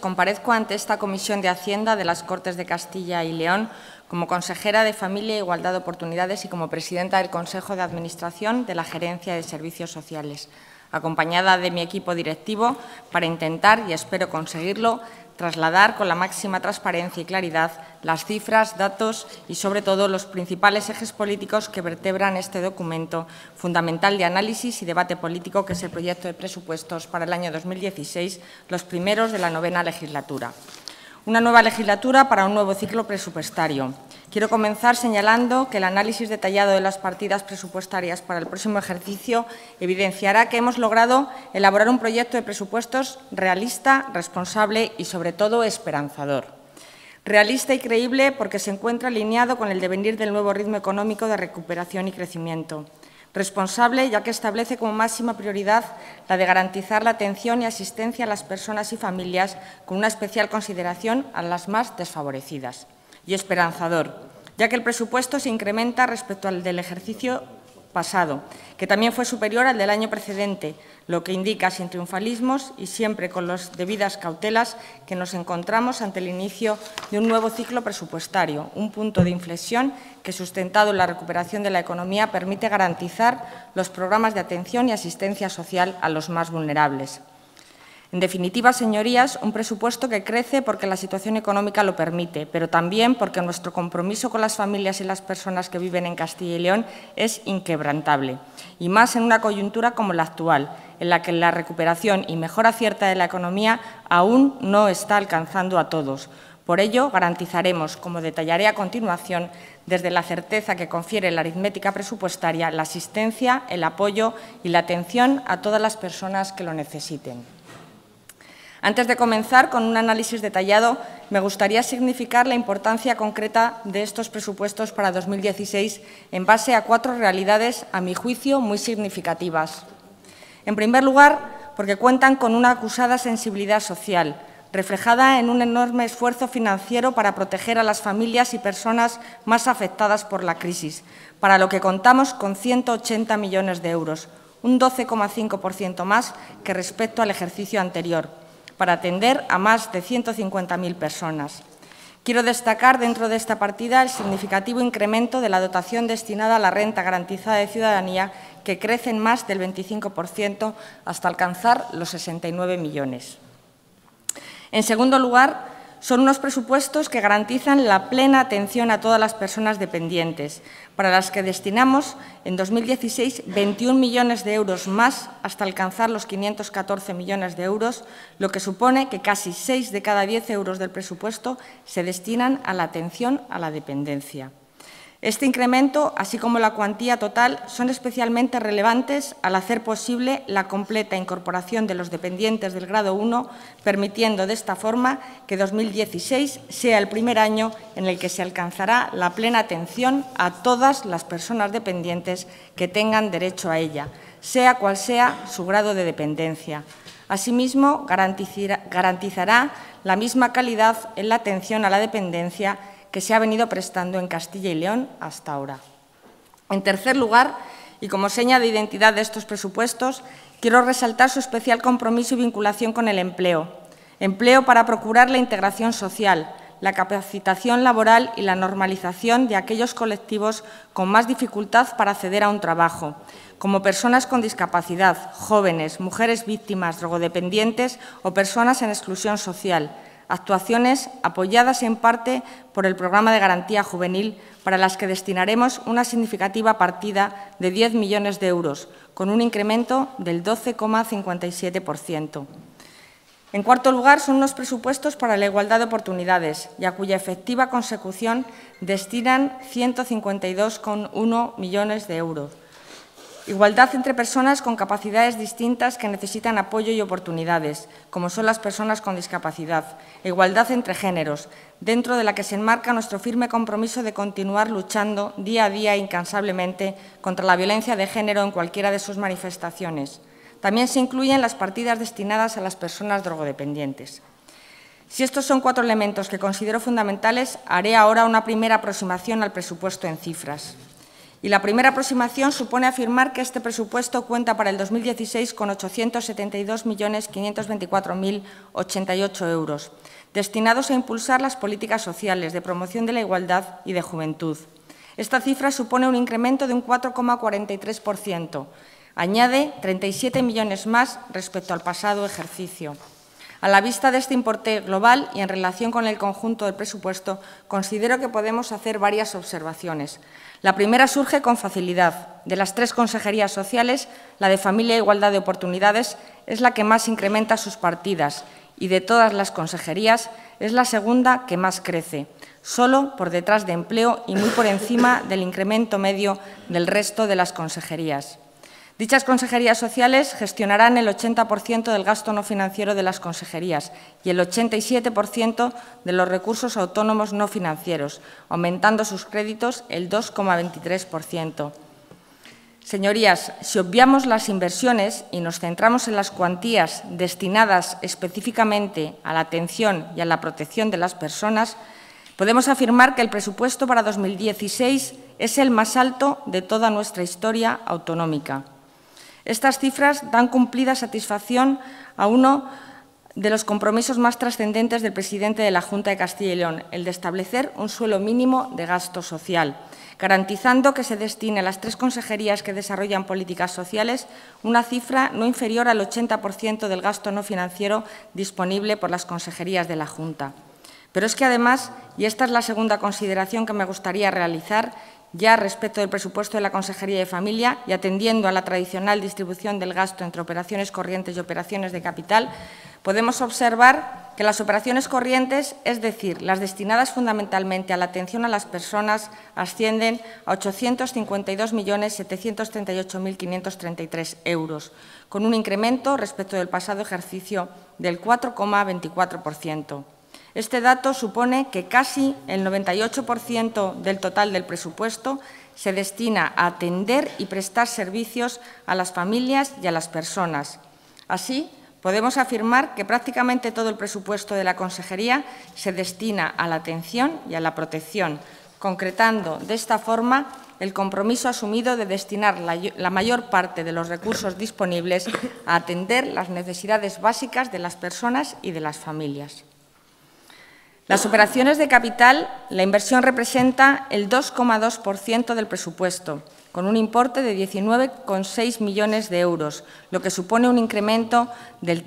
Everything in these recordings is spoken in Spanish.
comparezco ante esta Comisión de Hacienda de las Cortes de Castilla y León como consejera de Familia e Igualdad de Oportunidades y como presidenta del Consejo de Administración de la Gerencia de Servicios Sociales, acompañada de mi equipo directivo para intentar, y espero conseguirlo, trasladar con la máxima transparencia y claridad las cifras, datos y, sobre todo, los principales ejes políticos que vertebran este documento fundamental de análisis y debate político que es el proyecto de presupuestos para el año 2016, los primeros de la 9ª legislatura. Una nueva legislatura para un nuevo ciclo presupuestario. Quiero comenzar señalando que el análisis detallado de las partidas presupuestarias para el próximo ejercicio evidenciará que hemos logrado elaborar un proyecto de presupuestos realista, responsable y, sobre todo, esperanzador. Realista y creíble porque se encuentra alineado con el devenir del nuevo ritmo económico de recuperación y crecimiento. Responsable, ya que establece como máxima prioridad la de garantizar la atención y asistencia a las personas y familias con una especial consideración a las más desfavorecidas. Y esperanzador, ya que el presupuesto se incrementa respecto al del ejercicio pasado, que también fue superior al del año precedente, lo que indica, sin triunfalismos y siempre con las debidas cautelas, que nos encontramos ante el inicio de un nuevo ciclo presupuestario, un punto de inflexión que, sustentado en la recuperación de la economía, permite garantizar los programas de atención y asistencia social a los más vulnerables. En definitiva, señorías, un presupuesto que crece porque la situación económica lo permite, pero también porque nuestro compromiso con las familias y las personas que viven en Castilla y León es inquebrantable, y más en una coyuntura como la actual, en la que la recuperación y mejora cierta de la economía aún no está alcanzando a todos. Por ello, garantizaremos, como detallaré a continuación, desde la certeza que confiere la aritmética presupuestaria, la asistencia, el apoyo y la atención a todas las personas que lo necesiten. Antes de comenzar con un análisis detallado, me gustaría significar la importancia concreta de estos presupuestos para 2016 en base a 4 realidades, a mi juicio, muy significativas. En primer lugar, porque cuentan con una acusada sensibilidad social, reflejada en un enorme esfuerzo financiero para proteger a las familias y personas más afectadas por la crisis, para lo que contamos con 180 millones de euros, un 12,5% más que respecto al ejercicio anterior, para atender a más de 150.000 personas. Quiero destacar dentro de esta partida el significativo incremento de la dotación destinada a la renta garantizada de ciudadanía, que crece en más del 25% hasta alcanzar los 69 millones. En segundo lugar, son unos presupuestos que garantizan la plena atención a todas las personas dependientes, para las que destinamos en 2016 21 millones de euros más hasta alcanzar los 514 millones de euros, lo que supone que casi 6 de cada 10 euros del presupuesto se destinan a la atención a la dependencia. Este incremento, así como la cuantía total, son especialmente relevantes al hacer posible la completa incorporación de los dependientes del grado 1, permitiendo de esta forma que 2016 sea el primer año en el que se alcanzará la plena atención a todas las personas dependientes que tengan derecho a ella, sea cual sea su grado de dependencia. Asimismo, garantizará la misma calidad en la atención a la dependencia que se ha venido prestando en Castilla y León hasta ahora. En tercer lugar, y como seña de identidad de estos presupuestos, quiero resaltar su especial compromiso y vinculación con el empleo. Empleo para procurar la integración social, la capacitación laboral y la normalización de aquellos colectivos con más dificultad para acceder a un trabajo, como personas con discapacidad, jóvenes, mujeres víctimas, drogodependientes o personas en exclusión social. Actuaciones apoyadas en parte por el Programa de Garantía Juvenil, para las que destinaremos una significativa partida de 10 millones de euros, con un incremento del 12,57%. En cuarto lugar, son unos presupuestos para la igualdad de oportunidades y a cuya efectiva consecución destinan 152,1 millones de euros. Igualdad entre personas con capacidades distintas que necesitan apoyo y oportunidades, como son las personas con discapacidad. Igualdad entre géneros, dentro de la que se enmarca nuestro firme compromiso de continuar luchando día a día incansablemente contra la violencia de género en cualquiera de sus manifestaciones. También se incluyen las partidas destinadas a las personas drogodependientes. Si estos son 4 elementos que considero fundamentales, haré ahora una primera aproximación al presupuesto en cifras. Y la primera aproximación supone afirmar que este presupuesto cuenta para el 2016 con 872.524.088 euros, destinados a impulsar las políticas sociales de promoción de la igualdad y de juventud. Esta cifra supone un incremento de un 4,43%. Añade 37 millones más respecto al pasado ejercicio. A la vista de este importe global y en relación con el conjunto del presupuesto, considero que podemos hacer varias observaciones. La primera surge con facilidad. De las 3 consejerías sociales, la de Familia e Igualdad de Oportunidades es la que más incrementa sus partidas y de todas las consejerías es la segunda que más crece, solo por detrás de Empleo y muy por encima del incremento medio del resto de las consejerías. Dichas consejerías sociales gestionarán el 80% del gasto no financiero de las consejerías y el 87% de los recursos autónomos no financieros, aumentando sus créditos el 2,23%. Señorías, si obviamos las inversiones y nos centramos en las cuantías destinadas específicamente a la atención y a la protección de las personas, podemos afirmar que el presupuesto para 2016 es el más alto de toda nuestra historia autonómica. Estas cifras dan cumplida satisfacción a uno de los compromisos más trascendentes del presidente de la Junta de Castilla y León, el de establecer un suelo mínimo de gasto social, garantizando que se destine a las 3 consejerías que desarrollan políticas sociales una cifra no inferior al 80% del gasto no financiero disponible por las consejerías de la Junta. Pero es que además, y esta es la segunda consideración que me gustaría realizar, ya respecto del presupuesto de la Consejería de Familia y atendiendo a la tradicional distribución del gasto entre operaciones corrientes y operaciones de capital, podemos observar que las operaciones corrientes, es decir, las destinadas fundamentalmente a la atención a las personas, ascienden a 852.738.533 euros, con un incremento respecto del pasado ejercicio del 4,24%. Este dato supone que casi el 98% del total del presupuesto se destina a atender y prestar servicios a las familias y a las personas. Así, podemos afirmar que prácticamente todo el presupuesto de la Consejería se destina a la atención y a la protección, concretando de esta forma el compromiso asumido de destinar la mayor parte de los recursos disponibles a atender las necesidades básicas de las personas y de las familias. Las operaciones de capital, la inversión representa el 2,2% del presupuesto, con un importe de 19,6 millones de euros, lo que supone un incremento del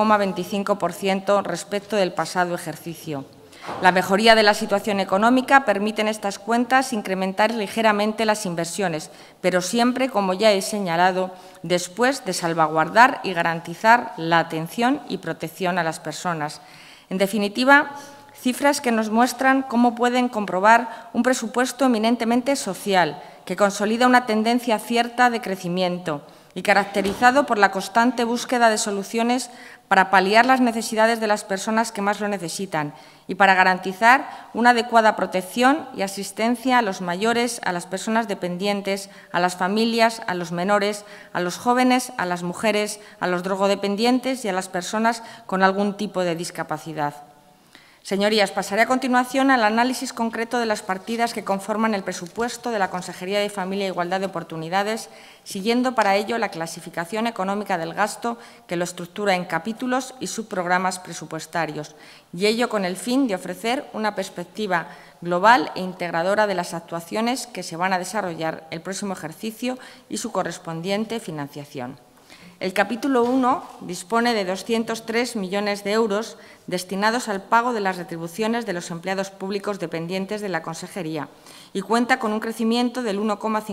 13,25% respecto del pasado ejercicio. La mejoría de la situación económica permite en estas cuentas incrementar ligeramente las inversiones, pero siempre, como ya he señalado, después de salvaguardar y garantizar la atención y protección a las personas. En definitiva, cifras que nos muestran cómo pueden comprobar un presupuesto eminentemente social, que consolida una tendencia cierta de crecimiento y caracterizado por la constante búsqueda de soluciones para paliar las necesidades de las personas que más lo necesitan y para garantizar una adecuada protección y asistencia a los mayores, a las personas dependientes, a las familias, a los menores, a los jóvenes, a las mujeres, a los drogodependientes y a las personas con algún tipo de discapacidad. Señorías, pasaré a continuación al análisis concreto de las partidas que conforman el presupuesto de la Consejería de Familia e Igualdad de Oportunidades, siguiendo para ello la clasificación económica del gasto que lo estructura en capítulos y subprogramas presupuestarios, y ello con el fin de ofrecer una perspectiva global e integradora de las actuaciones que se van a desarrollar el próximo ejercicio y su correspondiente financiación. El capítulo 1 dispone de 203 millones de euros destinados al pago de las retribuciones de los empleados públicos dependientes de la Consejería y cuenta con un crecimiento del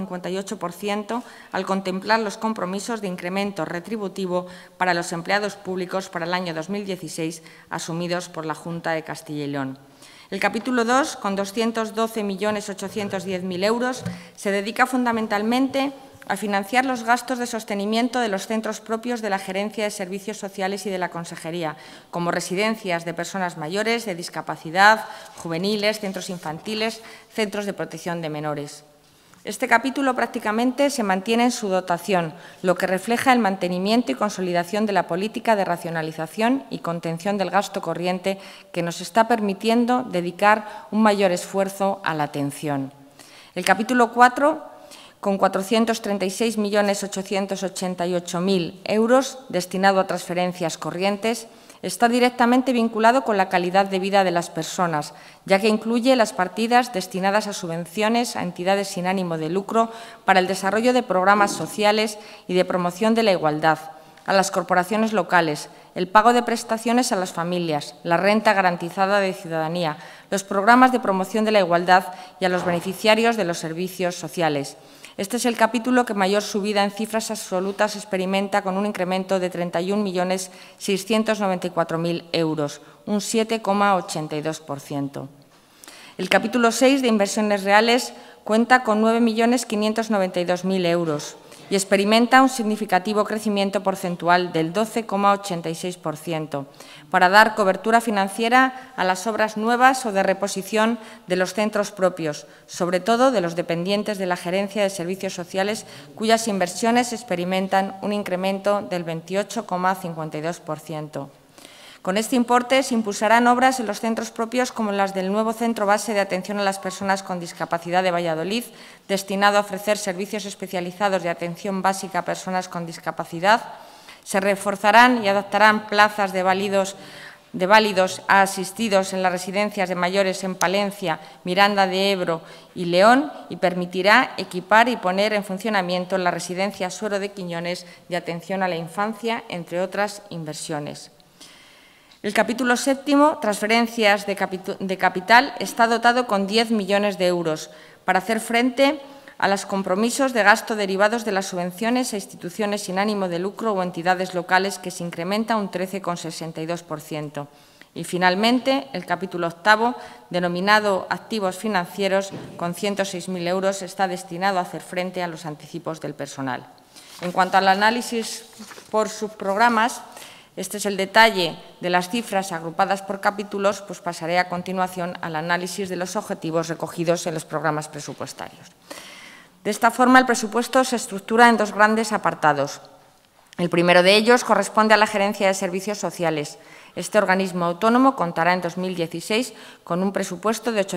1,58% al contemplar los compromisos de incremento retributivo para los empleados públicos para el año 2016 asumidos por la Junta de Castilla y León. El capítulo 2, con 212.810.000 euros, se dedica fundamentalmente a financiar los gastos de sostenimiento de los centros propios de la Gerencia de Servicios Sociales y de la Consejería, como residencias de personas mayores, de discapacidad, juveniles, centros infantiles, centros de protección de menores. Este capítulo prácticamente se mantiene en su dotación, lo que refleja el mantenimiento y consolidación de la política de racionalización y contención del gasto corriente que nos está permitiendo dedicar un mayor esfuerzo a la atención. El capítulo 4 con 436.888.000 euros destinado a transferencias corrientes, está directamente vinculado con la calidad de vida de las personas, ya que incluye las partidas destinadas a subvenciones a entidades sin ánimo de lucro para el desarrollo de programas sociales y de promoción de la igualdad, a las corporaciones locales, el pago de prestaciones a las familias, la renta garantizada de ciudadanía, los programas de promoción de la igualdad y a los beneficiarios de los servicios sociales. Este es el capítulo que mayor subida en cifras absolutas experimenta, con un incremento de 31.694.000 euros, un 7,82%. El capítulo 6 de inversiones reales cuenta con 9.592.000 euros y experimenta un significativo crecimiento porcentual del 12,86%, para dar cobertura financiera a las obras nuevas o de reposición de los centros propios, sobre todo de los dependientes de la Gerencia de Servicios Sociales, cuyas inversiones experimentan un incremento del 28,52%. Con este importe se impulsarán obras en los centros propios como las del nuevo Centro Base de Atención a las Personas con Discapacidad de Valladolid, destinado a ofrecer servicios especializados de atención básica a personas con discapacidad. Se reforzarán y adaptarán plazas de válidos a asistidos en las residencias de mayores en Palencia, Miranda de Ebro y León, y permitirá equipar y poner en funcionamiento la residencia Suero de Quiñones de atención a la infancia, entre otras inversiones. El capítulo 7, transferencias de capital, está dotado con 10 millones de euros para hacer frente a los compromisos de gasto derivados de las subvenciones a instituciones sin ánimo de lucro o entidades locales, que se incrementa un 13,62%. Y, finalmente, el capítulo 8, denominado activos financieros, con 106.000 euros, está destinado a hacer frente a los anticipos del personal. En cuanto al análisis por subprogramas, este es el detalle de las cifras agrupadas por capítulos, pues pasaré a continuación al análisis de los objetivos recogidos en los programas presupuestarios. De esta forma, el presupuesto se estructura en dos grandes apartados. El primero de ellos corresponde a la Gerencia de Servicios Sociales. Este organismo autónomo contará en 2016 con un presupuesto de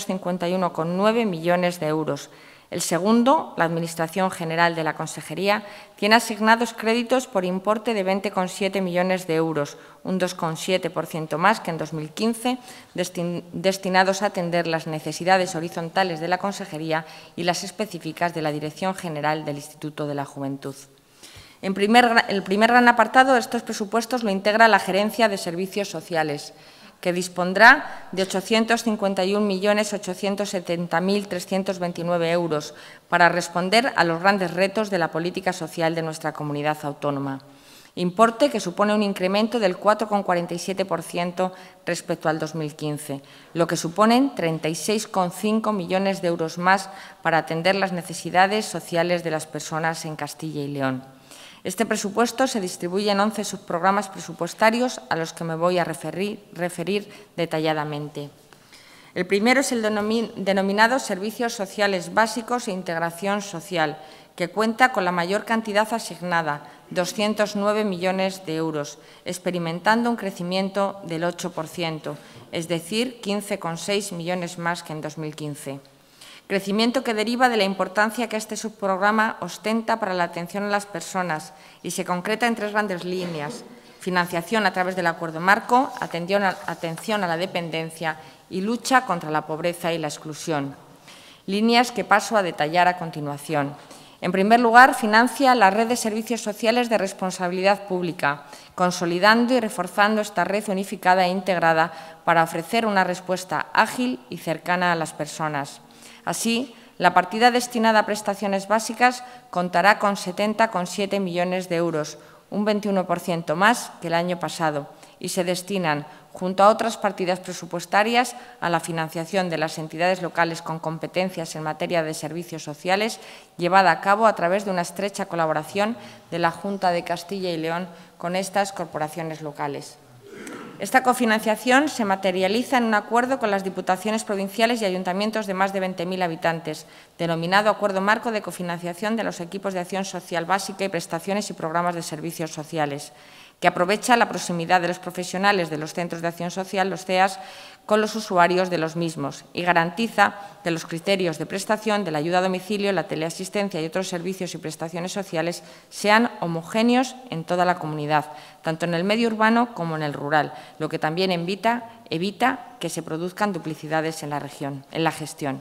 851,9 millones de euros. El segundo, la Administración General de la Consejería, tiene asignados créditos por importe de 20,7 millones de euros, un 2,7% más que en 2015, destinados a atender las necesidades horizontales de la Consejería y las específicas de la Dirección General del Instituto de la Juventud. El primer gran apartado de estos presupuestos lo integra la Gerencia de Servicios Sociales, que dispondrá de 851.870.329 euros para responder a los grandes retos de la política social de nuestra comunidad autónoma, importe que supone un incremento del 4,47% respecto al 2015, lo que suponen 36,5 millones de euros más para atender las necesidades sociales de las personas en Castilla y León. Este presupuesto se distribuye en 11 subprogramas presupuestarios, a los que me voy a referir detalladamente. El primero es el denominado Servicios Sociales Básicos e Integración Social, que cuenta con la mayor cantidad asignada, 209 millones de euros, experimentando un crecimiento del 8%, es decir, 15,6 millones más que en 2015. Crecimiento que deriva de la importancia que este subprograma ostenta para la atención a las personas y se concreta en tres grandes líneas: financiación a través del acuerdo marco, atención a la dependencia y lucha contra la pobreza y la exclusión. Líneas que paso a detallar a continuación. En primer lugar, financia la red de servicios sociales de responsabilidad pública, consolidando y reforzando esta red unificada e integrada para ofrecer una respuesta ágil y cercana a las personas. Así, la partida destinada a prestaciones básicas contará con 70,7 millones de euros, un 21% más que el año pasado, y se destinan, junto a otras partidas presupuestarias, a la financiación de las entidades locales con competencias en materia de servicios sociales, llevada a cabo a través de una estrecha colaboración de la Junta de Castilla y León con estas corporaciones locales. Esta cofinanciación se materializa en un acuerdo con las diputaciones provinciales y ayuntamientos de más de 20.000 habitantes, denominado Acuerdo Marco de Cofinanciación de los Equipos de Acción Social Básica y Prestaciones y Programas de Servicios Sociales, que aprovecha la proximidad de los profesionales de los centros de acción social, los CEAS, con los usuarios de los mismos y garantiza que los criterios de prestación de la ayuda a domicilio, la teleasistencia y otros servicios y prestaciones sociales sean homogéneos en toda la comunidad, tanto en el medio urbano como en el rural, lo que también evita que se produzcan duplicidades en la gestión.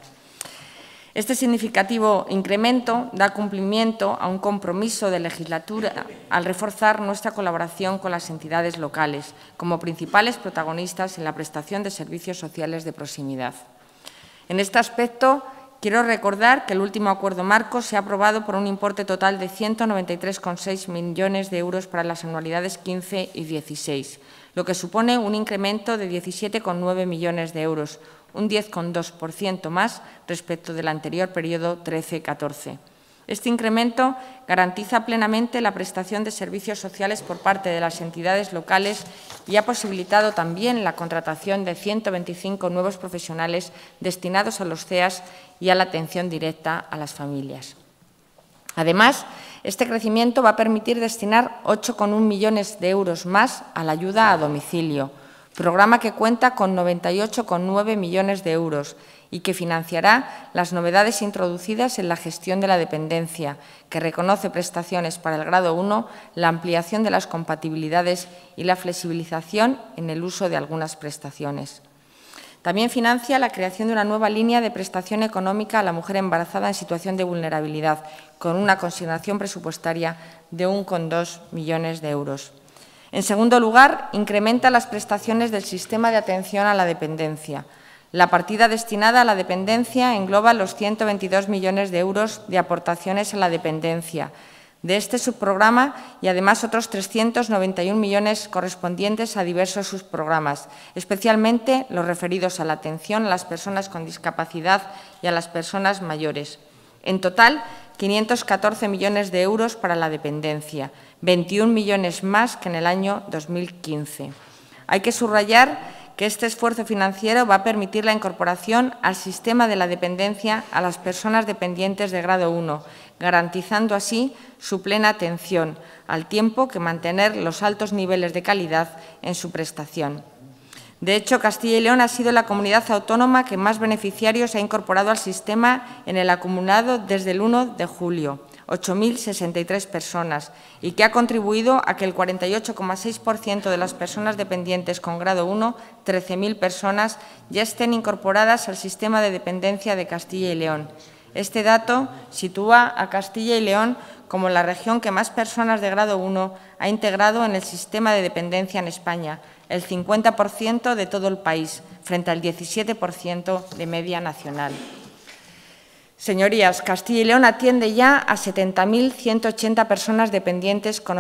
Este significativo incremento da cumplimiento a un compromiso de legislatura al reforzar nuestra colaboración con las entidades locales como principales protagonistas en la prestación de servicios sociales de proximidad. En este aspecto, quiero recordar que el último acuerdo marco se ha aprobado por un importe total de 193,6 millones de euros para las anualidades 15 y 16, lo que supone un incremento de 17,9 millones de euros, un 10,2% más respecto del anterior periodo 13-14. Este incremento garantiza plenamente la prestación de servicios sociales por parte de las entidades locales y ha posibilitado también la contratación de 125 nuevos profesionales destinados a los CEAS y a la atención directa a las familias. Además, este crecimiento va a permitir destinar 8,1 millones de euros más a la ayuda a domicilio, programa que cuenta con 98,9 millones de euros y que financiará las novedades introducidas en la gestión de la dependencia, que reconoce prestaciones para el grado 1, la ampliación de las compatibilidades y la flexibilización en el uso de algunas prestaciones. También financia la creación de una nueva línea de prestación económica a la mujer embarazada en situación de vulnerabilidad, con una consignación presupuestaria de 1,2 millones de euros. En segundo lugar, incrementa las prestaciones del sistema de atención a la dependencia. La partida destinada a la dependencia engloba los 122 millones de euros de aportaciones a la dependencia de este subprograma y además otros 391 millones correspondientes a diversos subprogramas, especialmente los referidos a la atención a las personas con discapacidad y a las personas mayores. En total, 514 millones de euros para la dependencia, 21 millones más que en el año 2015. Hay que subrayar que este esfuerzo financiero va a permitir la incorporación al sistema de la dependencia a las personas dependientes de grado 1, garantizando así su plena atención, al tiempo que mantener los altos niveles de calidad en su prestación. De hecho, Castilla y León ha sido la comunidad autónoma que más beneficiarios ha incorporado al sistema en el acumulado desde el 1 de julio, 8.063 personas, y que ha contribuido a que el 48,6% de las personas dependientes con grado 1, 13.000 personas, ya estén incorporadas al sistema de dependencia de Castilla y León. Este dato sitúa a Castilla y León como la región que más personas de grado 1 ha integrado en el sistema de dependencia en España, el 50% de todo el país, frente al 17% de media nacional. Señorías, Castilla y León atiende ya a 70.180 personas dependientes con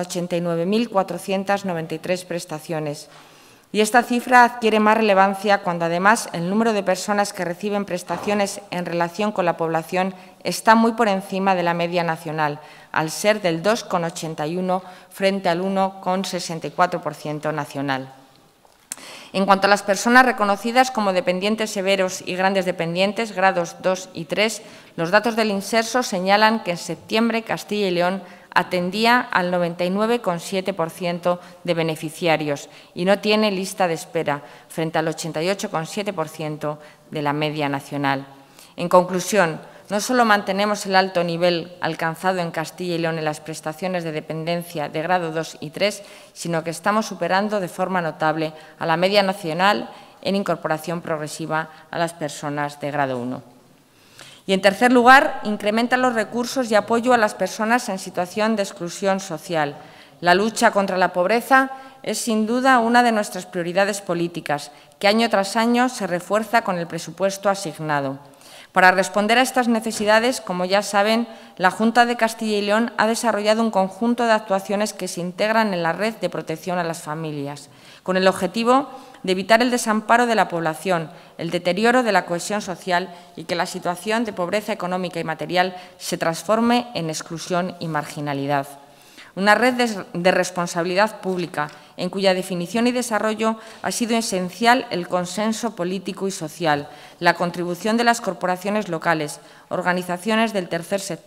89.493 prestaciones. Y esta cifra adquiere más relevancia cuando, además, el número de personas que reciben prestaciones en relación con la población está muy por encima de la media nacional, al ser del 2,81 frente al 1,64% nacional. En cuanto a las personas reconocidas como dependientes severos y grandes dependientes, grados 2 y 3, los datos del Inserso señalan que en septiembre Castilla y León atendía al 99,7% de beneficiarios y no tiene lista de espera, frente al 88,7% de la media nacional. En conclusión, no solo mantenemos el alto nivel alcanzado en Castilla y León en las prestaciones de dependencia de grado 2 y 3, sino que estamos superando de forma notable a la media nacional en incorporación progresiva a las personas de grado 1. Y, en tercer lugar, incrementa los recursos y apoyo a las personas en situación de exclusión social. La lucha contra la pobreza es, sin duda, una de nuestras prioridades políticas, que año tras año se refuerza con el presupuesto asignado. Para responder a estas necesidades, como ya saben, la Junta de Castilla y León ha desarrollado un conjunto de actuaciones que se integran en la red de protección a las familias, con el objetivo de evitar el desamparo de la población, el deterioro de la cohesión social y que la situación de pobreza económica y material se transforme en exclusión y marginalidad. Una red de responsabilidad pública, en cuya definición y desarrollo ha sido esencial el consenso político y social, la contribución de las corporaciones locales, organizaciones del tercer sector,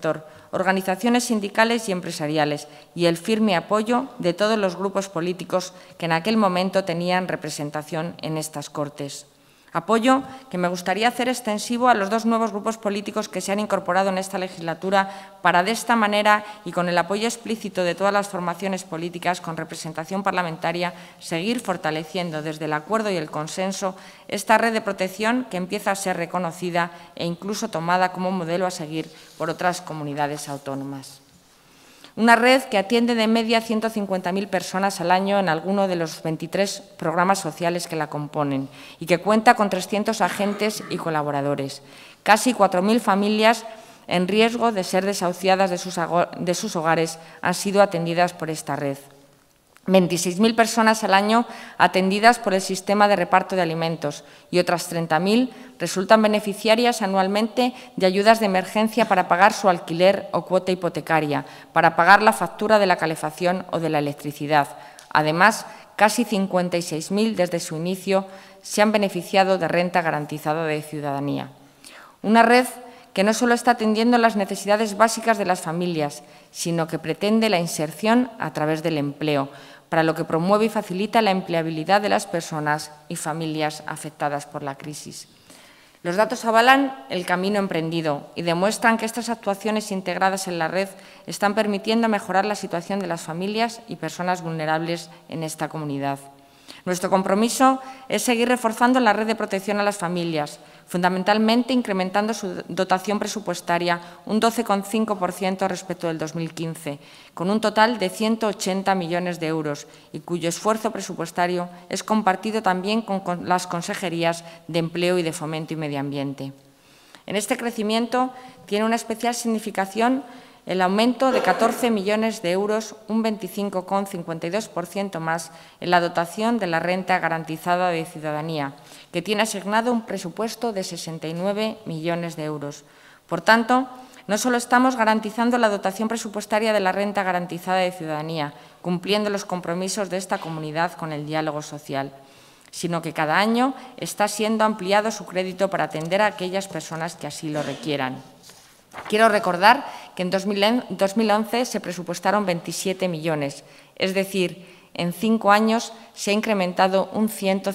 organizaciones sindicales y empresariales y el firme apoyo de todos los grupos políticos que en aquel momento tenían representación en estas Cortes. Apoyo que me gustaría hacer extensivo a los dos nuevos grupos políticos que se han incorporado en esta legislatura para, de esta manera y con el apoyo explícito de todas las formaciones políticas con representación parlamentaria, seguir fortaleciendo desde el acuerdo y el consenso esta red de protección que empieza a ser reconocida e incluso tomada como modelo a seguir por otras comunidades autónomas. Una red que atiende de media 150.000 personas al año en alguno de los 23 programas sociales que la componen y que cuenta con 300 agentes y colaboradores. Casi 4.000 familias en riesgo de ser desahuciadas de sus hogares han sido atendidas por esta red. 26.000 personas al año atendidas por el sistema de reparto de alimentos y otras 30.000 resultan beneficiarias anualmente de ayudas de emergencia para pagar su alquiler o cuota hipotecaria, para pagar la factura de la calefacción o de la electricidad. Además, casi 56.000 desde su inicio se han beneficiado de renta garantizada de ciudadanía. Una red que no solo está atendiendo las necesidades básicas de las familias, sino que pretende la inserción a través del empleo, para lo que promueve y facilita la empleabilidad de las personas y familias afectadas por la crisis. Los datos avalan el camino emprendido y demuestran que estas actuaciones integradas en la red están permitiendo mejorar la situación de las familias y personas vulnerables en esta comunidad. Nuestro compromiso es seguir reforzando la red de protección a las familias, fundamentalmente incrementando su dotación presupuestaria un 12,5% respecto del 2015, con un total de 180 millones de euros y cuyo esfuerzo presupuestario es compartido también con las consejerías de Empleo y de Fomento y Medio Ambiente. En este crecimiento tiene una especial significación el aumento de 14 millones de euros, un 25,52% más, en la dotación de la renta garantizada de ciudadanía, que tiene asignado un presupuesto de 69 millones de euros. Por tanto, no solo estamos garantizando la dotación presupuestaria de la renta garantizada de ciudadanía, cumpliendo los compromisos de esta comunidad con el diálogo social, sino que cada año está siendo ampliado su crédito para atender a aquellas personas que así lo requieran. Quiero recordar que en 2011 se presupuestaron 27 millones, es decir, en 5 años se ha incrementado un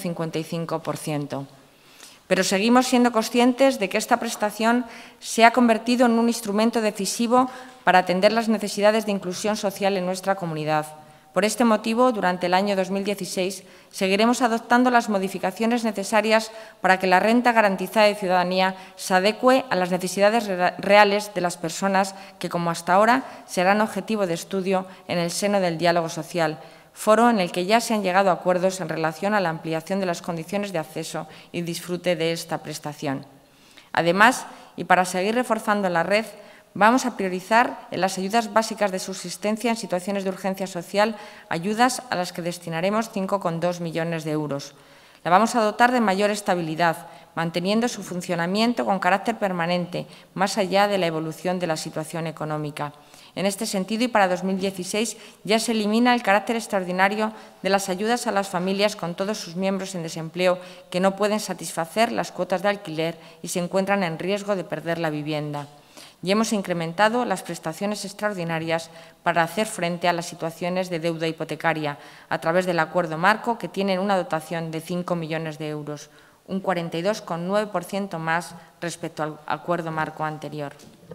155%. Pero seguimos siendo conscientes de que esta prestación se ha convertido en un instrumento decisivo para atender las necesidades de inclusión social en nuestra comunidad. Por este motivo, durante el año 2016, seguiremos adoptando las modificaciones necesarias para que la renta garantizada de ciudadanía se adecue a las necesidades reales de las personas que, como hasta ahora, serán objetivo de estudio en el seno del diálogo social, foro en el que ya se han llegado a acuerdos en relación a la ampliación de las condiciones de acceso y disfrute de esta prestación. Además, y para seguir reforzando la red, vamos a priorizar en las ayudas básicas de subsistencia en situaciones de urgencia social, ayudas a las que destinaremos 5,2 millones de euros. La vamos a dotar de mayor estabilidad, manteniendo su funcionamiento con carácter permanente, más allá de la evolución de la situación económica. En este sentido, y para 2016, ya se elimina el carácter extraordinario de las ayudas a las familias con todos sus miembros en desempleo que no pueden satisfacer las cuotas de alquiler y se encuentran en riesgo de perder la vivienda. Y hemos incrementado las prestaciones extraordinarias para hacer frente a las situaciones de deuda hipotecaria a través del acuerdo marco, que tienen una dotación de 5 millones de euros, un 42,9% más respecto al acuerdo marco anterior.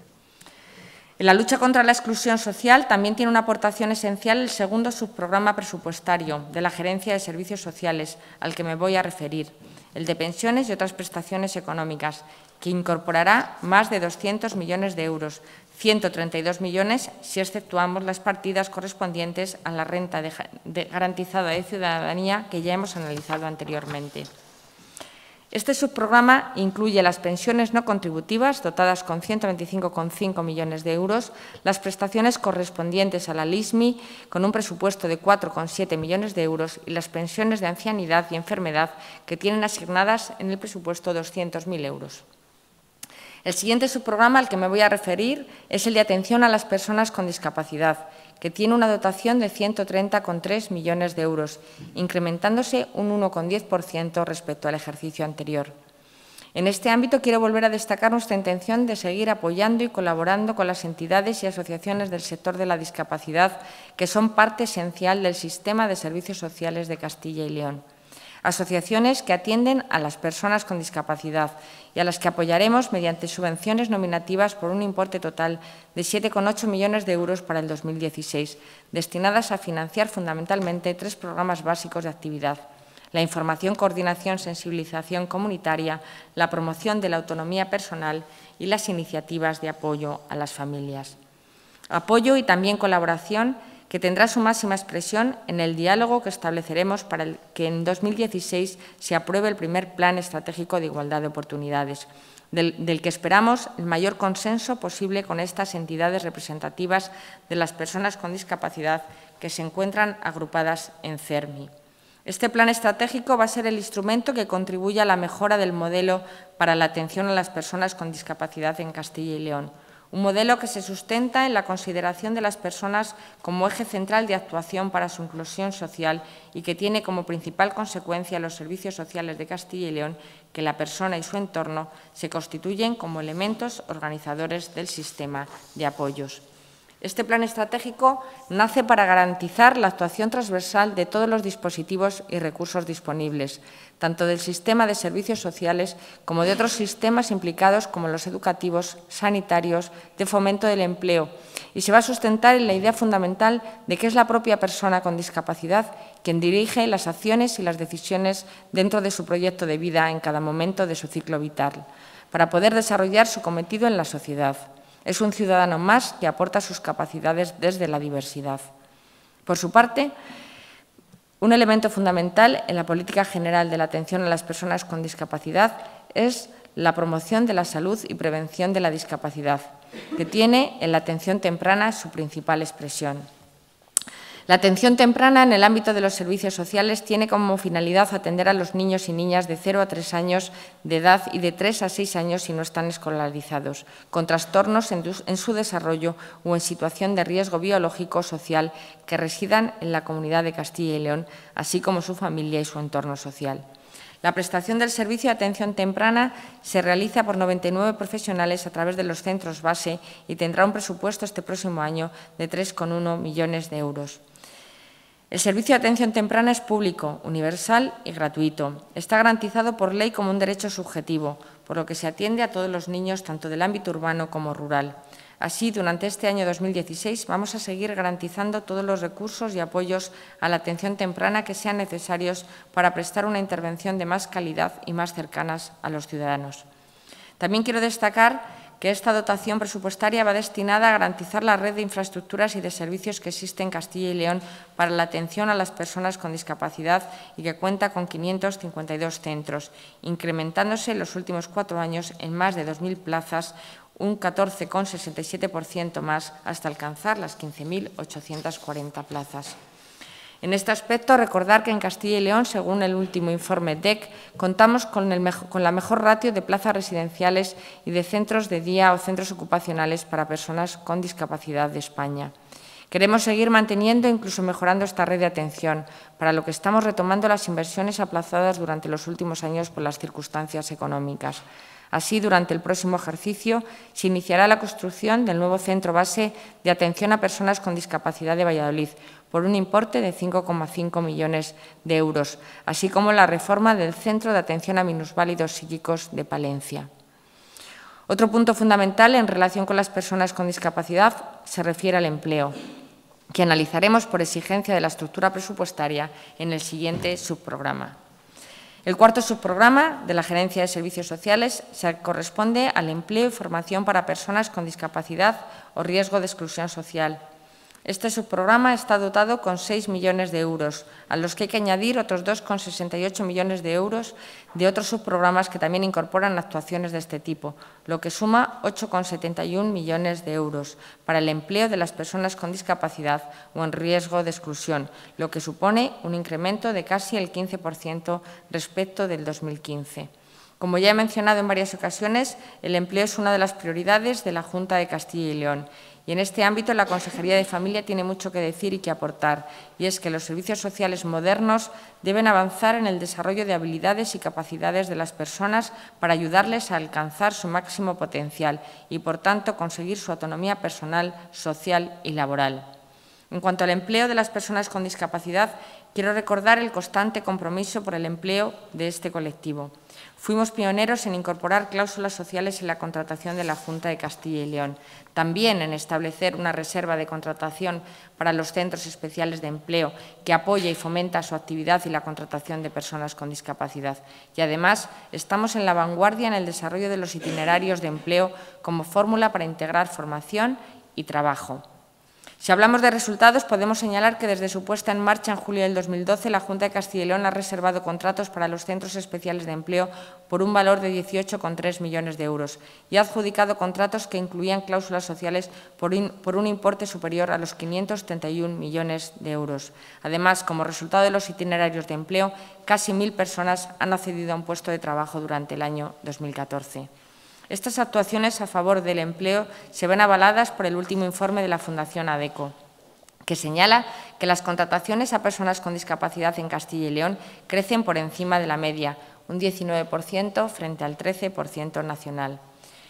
En la lucha contra la exclusión social también tiene una aportación esencial el segundo subprograma presupuestario de la Gerencia de Servicios Sociales, al que me voy a referir, el de pensiones y otras prestaciones económicas, que incorporará más de 200 millones de euros, 132 millones si exceptuamos las partidas correspondientes a la renta garantizada de ciudadanía que ya hemos analizado anteriormente. Este subprograma incluye las pensiones no contributivas, dotadas con 125,5 millones de euros, las prestaciones correspondientes a la LISMI, con un presupuesto de 4,7 millones de euros, y las pensiones de ancianidad y enfermedad, que tienen asignadas en el presupuesto 200.000 euros. El siguiente subprograma al que me voy a referir es el de atención a las personas con discapacidad, que tiene una dotación de 130,3 millones de euros, incrementándose un 1,10% respecto al ejercicio anterior. En este ámbito quiero volver a destacar nuestra intención de seguir apoyando y colaborando con las entidades y asociaciones del sector de la discapacidad, que son parte esencial del sistema de servicios sociales de Castilla y León. Asociaciones que atienden a las personas con discapacidad y a las que apoyaremos mediante subvenciones nominativas por un importe total de 7,8 millones de euros para el 2016, destinadas a financiar fundamentalmente 3 programas básicos de actividad: la información, coordinación, sensibilización comunitaria, la promoción de la autonomía personal y las iniciativas de apoyo a las familias. Apoyo y también colaboración que tendrá su máxima expresión en el diálogo que estableceremos para que en 2016 se apruebe el primer Plan Estratégico de Igualdad de Oportunidades, del que esperamos el mayor consenso posible con estas entidades representativas de las personas con discapacidad que se encuentran agrupadas en CERMI. Este plan estratégico va a ser el instrumento que contribuya a la mejora del modelo para la atención a las personas con discapacidad en Castilla y León. Un modelo que se sustenta en la consideración de las personas como eje central de actuación para su inclusión social y que tiene como principal consecuencia los servicios sociales de Castilla y León, que la persona y su entorno se constituyen como elementos organizadores del sistema de apoyos. Este plan estratégico nace para garantizar la actuación transversal de todos los dispositivos y recursos disponibles, tanto del sistema de servicios sociales como de otros sistemas implicados como los educativos, sanitarios, de fomento del empleo, y se va a sustentar en la idea fundamental de que es la propia persona con discapacidad quien dirige las acciones y las decisiones dentro de su proyecto de vida en cada momento de su ciclo vital, para poder desarrollar su cometido en la sociedad. Es un ciudadano más que aporta sus capacidades desde la diversidad. Por su parte, un elemento fundamental en la política general de la atención a las personas con discapacidad es la promoción de la salud y prevención de la discapacidad, que tiene en la atención temprana su principal expresión. La atención temprana en el ámbito de los servicios sociales tiene como finalidad atender a los niños y niñas de 0 a 3 años de edad y de 3 a 6 años si no están escolarizados, con trastornos en su desarrollo o en situación de riesgo biológico o social que residan en la comunidad de Castilla y León, así como su familia y su entorno social. La prestación del servicio de atención temprana se realiza por 99 profesionales a través de los centros base y tendrá un presupuesto este próximo año de 3,1 millones de euros. El servicio de atención temprana es público, universal y gratuito. Está garantizado por ley como un derecho subjetivo, por lo que se atiende a todos los niños, tanto del ámbito urbano como rural. Así, durante este año 2016 vamos a seguir garantizando todos los recursos y apoyos a la atención temprana que sean necesarios para prestar una intervención de más calidad y más cercanas a los ciudadanos. También quiero destacar que esta dotación presupuestaria va destinada a garantizar la red de infraestructuras y de servicios que existe en Castilla y León para la atención a las personas con discapacidad y que cuenta con 552 centros, incrementándose en los últimos 4 años en más de 2.000 plazas, un 14,67% más, hasta alcanzar las 15.840 plazas. En este aspecto, recordar que en Castilla y León, según el último informe DEC, contamos con la mejor ratio de plazas residenciales y de centros de día o centros ocupacionales para personas con discapacidad de España. Queremos seguir manteniendo e incluso mejorando esta red de atención, para lo que estamos retomando las inversiones aplazadas durante los últimos años por las circunstancias económicas. Así, durante el próximo ejercicio, se iniciará la construcción del nuevo centro base de atención a personas con discapacidad de Valladolid, por un importe de 5,5 millones de euros, así como la reforma del Centro de Atención a Minusválidos Psíquicos de Palencia. Otro punto fundamental en relación con las personas con discapacidad se refiere al empleo, que analizaremos por exigencia de la estructura presupuestaria en el siguiente subprograma. El cuarto subprograma de la Gerencia de Servicios Sociales se corresponde al empleo y formación para personas con discapacidad o riesgo de exclusión social. Este subprograma está dotado con 6 millones de euros, a los que hay que añadir otros 2,68 millones de euros de otros subprogramas que también incorporan actuaciones de este tipo, lo que suma 8,71 millones de euros para el empleo de las personas con discapacidad o en riesgo de exclusión, lo que supone un incremento de casi el 15% respecto del 2015. Como ya he mencionado en varias ocasiones, el empleo es una de las prioridades de la Junta de Castilla y León. Y en este ámbito la Consejería de Familia tiene mucho que decir y que aportar, y es que los servicios sociales modernos deben avanzar en el desarrollo de habilidades y capacidades de las personas para ayudarles a alcanzar su máximo potencial y, por tanto, conseguir su autonomía personal, social y laboral. En cuanto al empleo de las personas con discapacidad, quiero recordar el constante compromiso por el empleo de este colectivo. Fuimos pioneros en incorporar cláusulas sociales en la contratación de la Junta de Castilla y León, también en establecer una reserva de contratación para los centros especiales de empleo que apoya y fomenta su actividad y la contratación de personas con discapacidad. Y, además, estamos en la vanguardia en el desarrollo de los itinerarios de empleo como fórmula para integrar formación y trabajo. Si hablamos de resultados, podemos señalar que desde su puesta en marcha en julio del 2012, la Junta de Castilla y León ha reservado contratos para los centros especiales de empleo por un valor de 18,3 millones de euros y ha adjudicado contratos que incluían cláusulas sociales por un importe superior a los 531 millones de euros. Además, como resultado de los itinerarios de empleo, casi 1.000 personas han accedido a un puesto de trabajo durante el año 2014. Estas actuaciones a favor del empleo se ven avaladas por el último informe de la Fundación ADECO, que señala que las contrataciones a personas con discapacidad en Castilla y León crecen por encima de la media, un 19% frente al 13% nacional.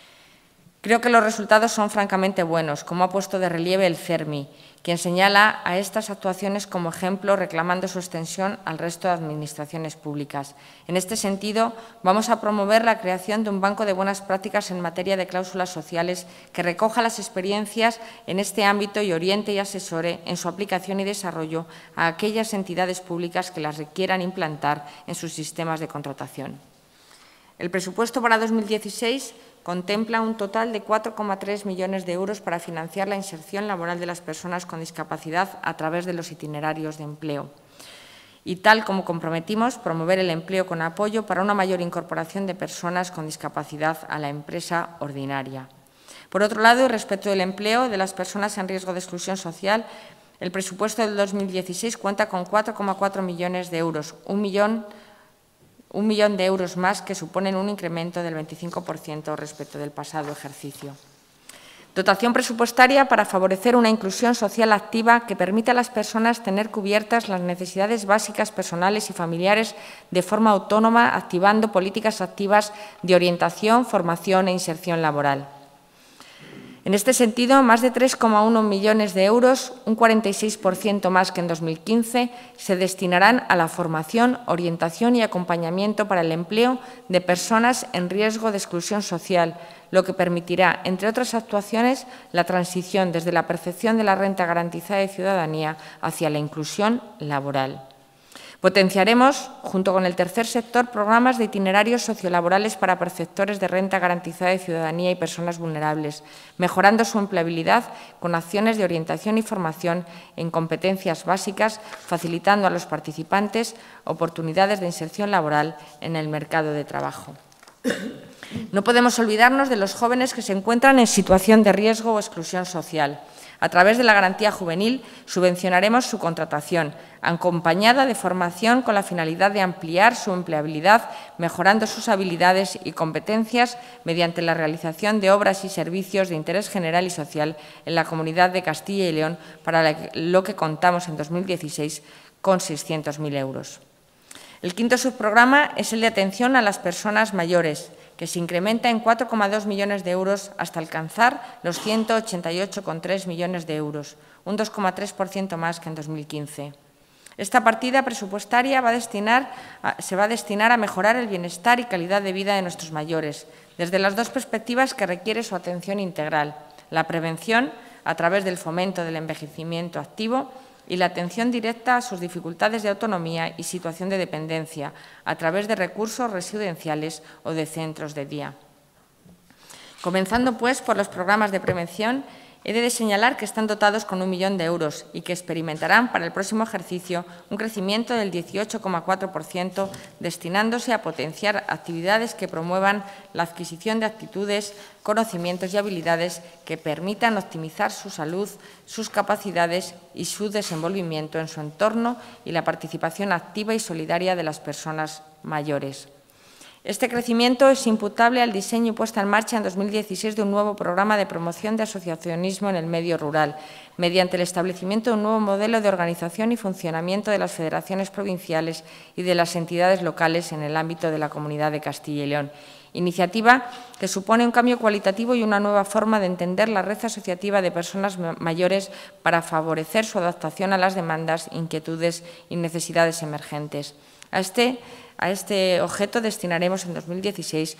Creo que los resultados son francamente buenos, como ha puesto de relieve el CERMI, quien señala a estas actuaciones como ejemplo, reclamando su extensión al resto de administraciones públicas. En este sentido, vamos a promover la creación de un banco de buenas prácticas en materia de cláusulas sociales que recoja las experiencias en este ámbito y oriente y asesore en su aplicación y desarrollo a aquellas entidades públicas que las requieran implantar en sus sistemas de contratación. El presupuesto para 2016 contempla un total de 4,3 millones de euros para financiar la inserción laboral de las personas con discapacidad a través de los itinerarios de empleo. Y tal como comprometimos, promover el empleo con apoyo para una mayor incorporación de personas con discapacidad a la empresa ordinaria. Por otro lado, y respecto del empleo de las personas en riesgo de exclusión social, el presupuesto del 2016 cuenta con 4,4 millones de euros, un millón de euros más, que suponen un incremento del 25% respecto del pasado ejercicio. Dotación presupuestaria para favorecer una inclusión social activa que permita a las personas tener cubiertas las necesidades básicas personales y familiares de forma autónoma, activando políticas activas de orientación, formación e inserción laboral. En este sentido, más de 3,1 millones de euros, un 46% más que en 2015, se destinarán a la formación, orientación y acompañamiento para el empleo de personas en riesgo de exclusión social, lo que permitirá, entre otras actuaciones, la transición desde la percepción de la renta garantizada de ciudadanía hacia la inclusión laboral. Potenciaremos, junto con el tercer sector, programas de itinerarios sociolaborales para perceptores de renta garantizada de ciudadanía y personas vulnerables, mejorando su empleabilidad con acciones de orientación y formación en competencias básicas, facilitando a los participantes oportunidades de inserción laboral en el mercado de trabajo. No podemos olvidarnos de los jóvenes que se encuentran en situación de riesgo o exclusión social. A través de la garantía juvenil subvencionaremos su contratación, acompañada de formación con la finalidad de ampliar su empleabilidad, mejorando sus habilidades y competencias mediante la realización de obras y servicios de interés general y social en la Comunidad de Castilla y León, para lo que contamos en 2016 con 600.000 euros. El quinto subprograma es el de atención a las personas mayores, que se incrementa en 4,2 millones de euros hasta alcanzar los 188,3 millones de euros, un 2,3% más que en 2015. Esta partida presupuestaria se va a destinar a mejorar el bienestar y calidad de vida de nuestros mayores, desde las dos perspectivas que requiere su atención integral: la prevención, a través del fomento del envejecimiento activo, y la atención directa a sus dificultades de autonomía y situación de dependencia, a través de recursos residenciales o de centros de día. Comenzando, pues, por los programas de prevención, he de señalar que están dotados con 1 millón de euros y que experimentarán para el próximo ejercicio un crecimiento del 18,4%, destinándose a potenciar actividades que promuevan la adquisición de actitudes, conocimientos y habilidades que permitan optimizar su salud, sus capacidades y su desenvolvimiento en su entorno, y la participación activa y solidaria de las personas mayores. Este crecimiento es imputable al diseño y puesta en marcha en 2016 de un nuevo programa de promoción de asociacionismo en el medio rural, mediante el establecimiento de un nuevo modelo de organización y funcionamiento de las federaciones provinciales y de las entidades locales en el ámbito de la Comunidad de Castilla y León. Iniciativa que supone un cambio cualitativo y una nueva forma de entender la red asociativa de personas mayores para favorecer su adaptación a las demandas, inquietudes y necesidades emergentes. A este objeto destinaremos en 2016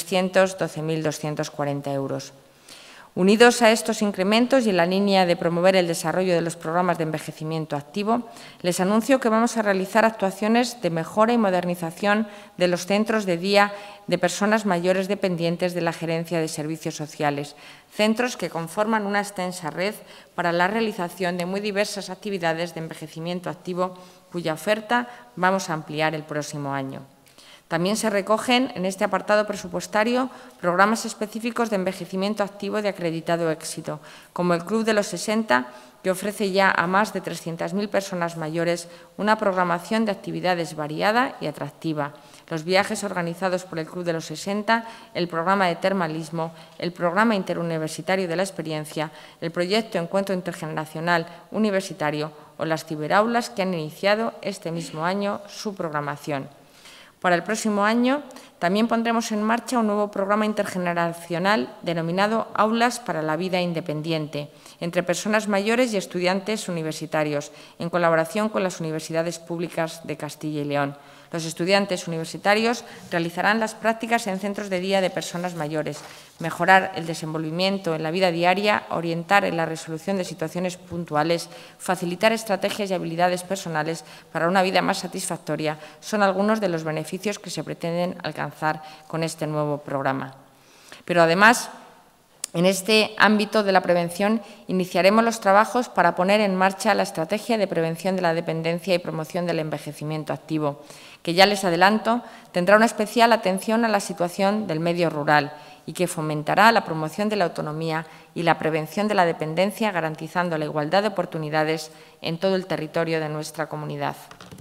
312.240 euros. Unidos a estos incrementos y en la línea de promover el desarrollo de los programas de envejecimiento activo, les anuncio que vamos a realizar actuaciones de mejora y modernización de los centros de día de personas mayores dependientes de la Gerencia de Servicios Sociales, centros que conforman una extensa red para la realización de muy diversas actividades de envejecimiento activo, cuya oferta vamos a ampliar el próximo año. También se recogen en este apartado presupuestario programas específicos de envejecimiento activo de acreditado éxito, como el Club de los 60, que ofrece ya a más de 300.000 personas mayores una programación de actividades variada y atractiva, los viajes organizados por el Club de los 60, el programa de termalismo, el programa interuniversitario de la experiencia, el proyecto Encuentro Intergeneracional Universitario o las ciberaulas que han iniciado este mismo año su programación. Para el próximo año también pondremos en marcha un nuevo programa intergeneracional denominado Aulas para la Vida Independiente, entre personas mayores y estudiantes universitarios, en colaboración con las universidades públicas de Castilla y León. Los estudiantes universitarios realizarán las prácticas en centros de día de personas mayores, mejorar el desenvolvimiento en la vida diaria, orientar en la resolución de situaciones puntuales, facilitar estrategias y habilidades personales para una vida más satisfactoria, son algunos de los beneficios que se pretenden alcanzar con este nuevo programa. Pero además, en este ámbito de la prevención, iniciaremos los trabajos para poner en marcha la estrategia de prevención de la dependencia y promoción del envejecimiento activo, que ya les adelanto, tendrá una especial atención a la situación del medio rural y que fomentará la promoción de la autonomía y la prevención de la dependencia, garantizando la igualdad de oportunidades en todo el territorio de nuestra comunidad.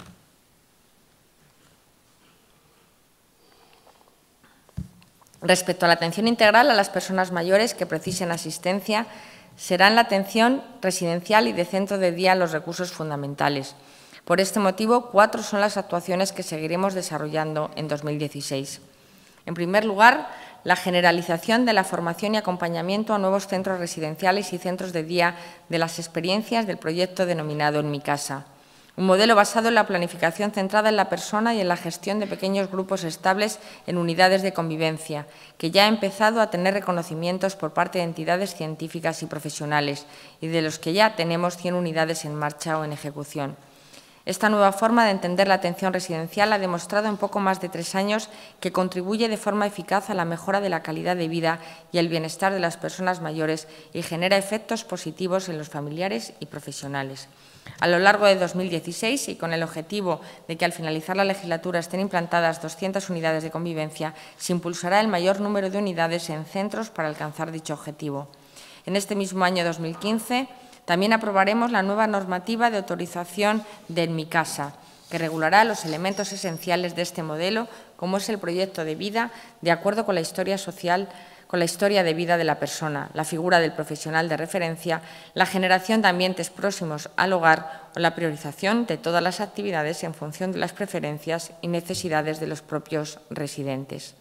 Respecto a la atención integral a las personas mayores que precisen asistencia, será en la atención residencial y de centro de día los recursos fundamentales. Por este motivo, 4 son las actuaciones que seguiremos desarrollando en 2016. En primer lugar, la generalización de la formación y acompañamiento a nuevos centros residenciales y centros de día de las experiencias del proyecto denominado En mi casa. Un modelo basado en la planificación centrada en la persona y en la gestión de pequeños grupos estables en unidades de convivencia, que ya ha empezado a tener reconocimientos por parte de entidades científicas y profesionales y de los que ya tenemos 100 unidades en marcha o en ejecución. Esta nueva forma de entender la atención residencial ha demostrado en poco más de 3 años que contribuye de forma eficaz a la mejora de la calidad de vida y el bienestar de las personas mayores y genera efectos positivos en los familiares y profesionales. A lo largo de 2016 y con el objetivo de que al finalizar la legislatura estén implantadas 200 unidades de convivencia, se impulsará el mayor número de unidades en centros para alcanzar dicho objetivo. En este mismo año 2015, también aprobaremos la nueva normativa de autorización de En mi casa, que regulará los elementos esenciales de este modelo, como es el proyecto de vida, de acuerdo con la historia social, con la historia de vida de la persona, la figura del profesional de referencia, la generación de ambientes próximos al hogar o la priorización de todas las actividades en función de las preferencias y necesidades de los propios residentes.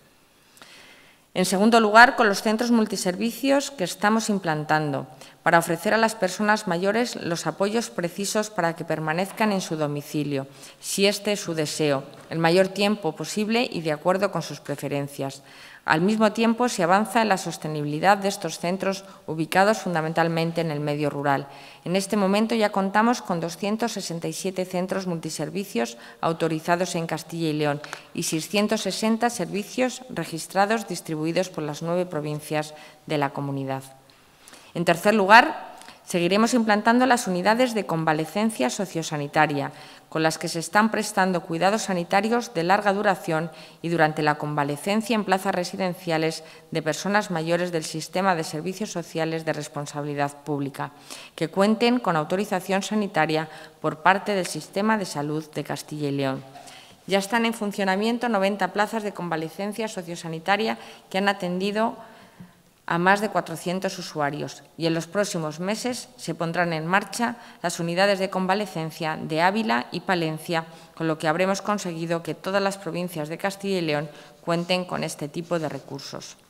En segundo lugar, con los centros multiservicios que estamos implantando, para ofrecer a las personas mayores los apoyos precisos para que permanezcan en su domicilio, si este es su deseo, el mayor tiempo posible y de acuerdo con sus preferencias. Al mismo tiempo, se avanza en la sostenibilidad de estos centros ubicados fundamentalmente en el medio rural. En este momento ya contamos con 267 centros multiservicios autorizados en Castilla y León y 660 servicios registrados distribuidos por las 9 provincias de la comunidad. En tercer lugar, seguiremos implantando las unidades de convalecencia sociosanitaria, con las que se están prestando cuidados sanitarios de larga duración y durante la convalecencia en plazas residenciales de personas mayores del sistema de servicios sociales de responsabilidad pública, que cuenten con autorización sanitaria por parte del Sistema de Salud de Castilla y León. Ya están en funcionamiento 90 plazas de convalecencia sociosanitaria que han atendido a más de 400 usuarios y en los próximos meses se pondrán en marcha las unidades de convalecencia de Ávila y Palencia, con lo que habremos conseguido que todas las provincias de Castilla y León cuenten con este tipo de recursos.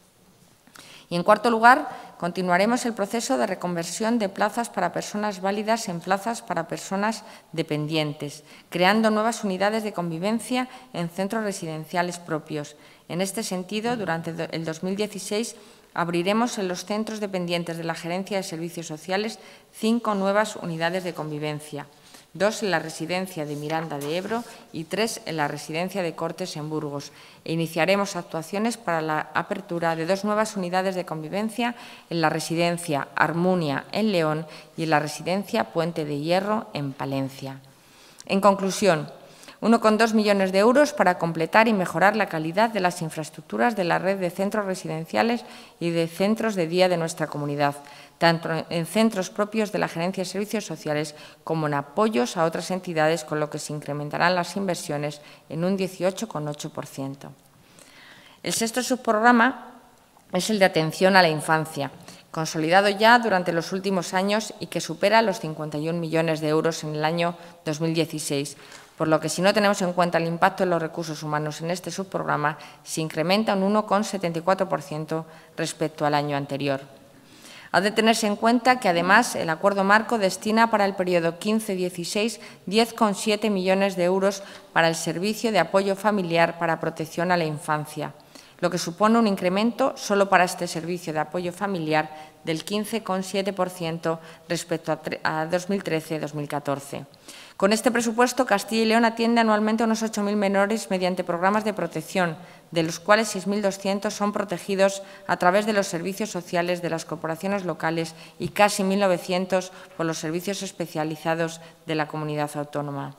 Y, en cuarto lugar, continuaremos el proceso de reconversión de plazas para personas válidas en plazas para personas dependientes, creando nuevas unidades de convivencia en centros residenciales propios. En este sentido, durante el 2016, abriremos en los centros dependientes de la Gerencia de Servicios Sociales 5 nuevas unidades de convivencia, 2 en la residencia de Miranda de Ebro y 3 en la residencia de Cortes en Burgos. E iniciaremos actuaciones para la apertura de 2 nuevas unidades de convivencia en la residencia Armunia en León y en la residencia Puente de Hierro en Palencia. En conclusión, 1,2 millones de euros para completar y mejorar la calidad de las infraestructuras de la red de centros residenciales y de centros de día de nuestra comunidad, tanto en centros propios de la Gerencia de Servicios Sociales como en apoyos a otras entidades, con lo que se incrementarán las inversiones en un 18,8%. El sexto subprograma es el de atención a la infancia, consolidado ya durante los últimos años y que supera los 51 millones de euros en el año 2016, por lo que, si no tenemos en cuenta el impacto de los recursos humanos en este subprograma, se incrementa un 1,74% respecto al año anterior. Ha de tenerse en cuenta que, además, el Acuerdo Marco destina para el periodo 15-16 10,7 millones de euros para el Servicio de Apoyo Familiar para Protección a la Infancia, lo que supone un incremento solo para este servicio de apoyo familiar del 15,7% respecto a 2013-2014. Con este presupuesto, Castilla y León atiende anualmente a unos 8.000 menores mediante programas de protección, de los cuales 6.200 son protegidos a través de los servicios sociales de las corporaciones locales y casi 1.900 por los servicios especializados de la comunidad autónoma.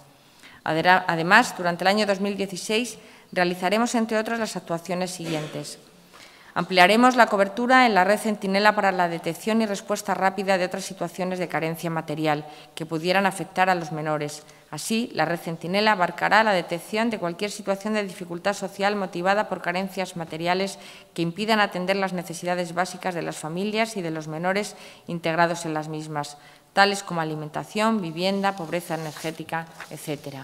Además, durante el año 2016, realizaremos, entre otras, las actuaciones siguientes. Ampliaremos la cobertura en la red Centinela para la detección y respuesta rápida de otras situaciones de carencia material que pudieran afectar a los menores. Así, la red Centinela abarcará la detección de cualquier situación de dificultad social motivada por carencias materiales que impidan atender las necesidades básicas de las familias y de los menores integrados en las mismas, tales como alimentación, vivienda, pobreza energética, etcétera.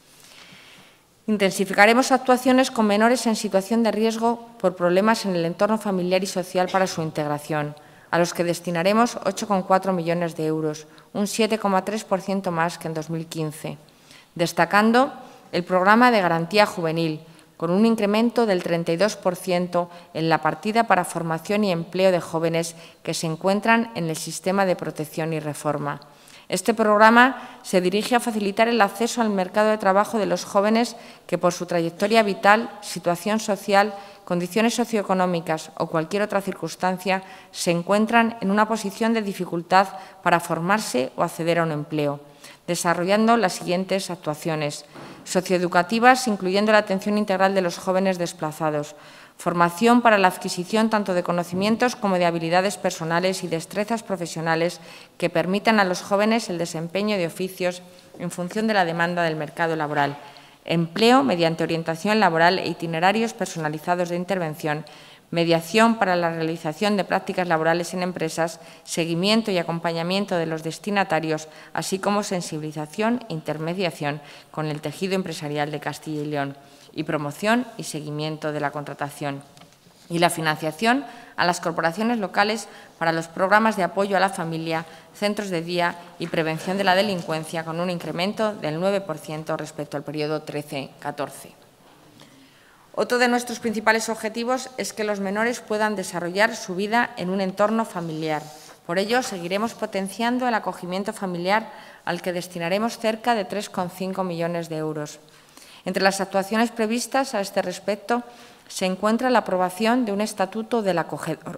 Intensificaremos actuaciones con menores en situación de riesgo por problemas en el entorno familiar y social para su integración, a los que destinaremos 8,4 millones de euros, un 7,3% más que en 2015, destacando el programa de garantía juvenil, con un incremento del 32% en la partida para formación y empleo de jóvenes que se encuentran en el sistema de protección y reforma. Este programa se dirige a facilitar el acceso al mercado de trabajo de los jóvenes que, por su trayectoria vital, situación social, condiciones socioeconómicas o cualquier otra circunstancia, se encuentran en una posición de dificultad para formarse o acceder a un empleo, desarrollando las siguientes actuaciones: socioeducativas, incluyendo la atención integral de los jóvenes desplazados, formación para la adquisición tanto de conocimientos como de habilidades personales y destrezas profesionales que permitan a los jóvenes el desempeño de oficios en función de la demanda del mercado laboral, empleo mediante orientación laboral e itinerarios personalizados de intervención, mediación para la realización de prácticas laborales en empresas, seguimiento y acompañamiento de los destinatarios, así como sensibilización e intermediación con el tejido empresarial de Castilla y León, y promoción y seguimiento de la contratación, y la financiación a las corporaciones locales para los programas de apoyo a la familia, centros de día y prevención de la delincuencia, con un incremento del 9% respecto al periodo 13-14. Otro de nuestros principales objetivos es que los menores puedan desarrollar su vida en un entorno familiar. Por ello, seguiremos potenciando el acogimiento familiar, al que destinaremos cerca de 3,5 millones de euros. Entre las actuaciones previstas a este respecto se encuentra la aprobación de un estatuto del acogedor,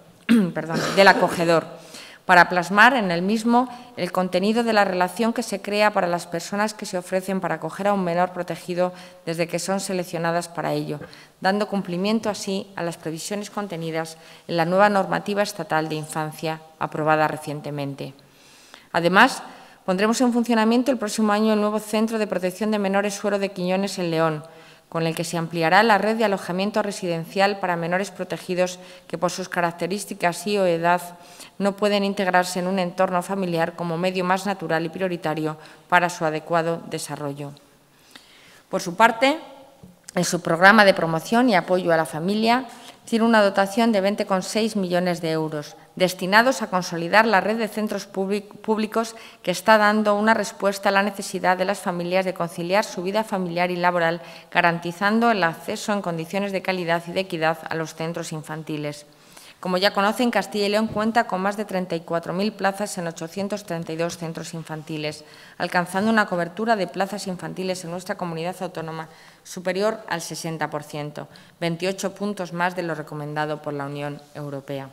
para plasmar en el mismo el contenido de la relación que se crea para las personas que se ofrecen para acoger a un menor protegido desde que son seleccionadas para ello, dando cumplimiento así a las previsiones contenidas en la nueva normativa estatal de infancia aprobada recientemente. Además, pondremos en funcionamiento el próximo año el nuevo Centro de Protección de Menores Suero de Quiñones en León, con el que se ampliará la red de alojamiento residencial para menores protegidos que, por sus características y o edad, no pueden integrarse en un entorno familiar como medio más natural y prioritario para su adecuado desarrollo. Por su parte, el subprograma de promoción y apoyo a la familia tiene una dotación de 20,6 millones de euros, destinados a consolidar la red de centros públicos que está dando una respuesta a la necesidad de las familias de conciliar su vida familiar y laboral, garantizando el acceso en condiciones de calidad y de equidad a los centros infantiles. Como ya conocen, Castilla y León cuenta con más de 34.000 plazas en 832 centros infantiles, alcanzando una cobertura de plazas infantiles en nuestra comunidad autónoma superior al 60%, 28 puntos más de lo recomendado por la Unión Europea.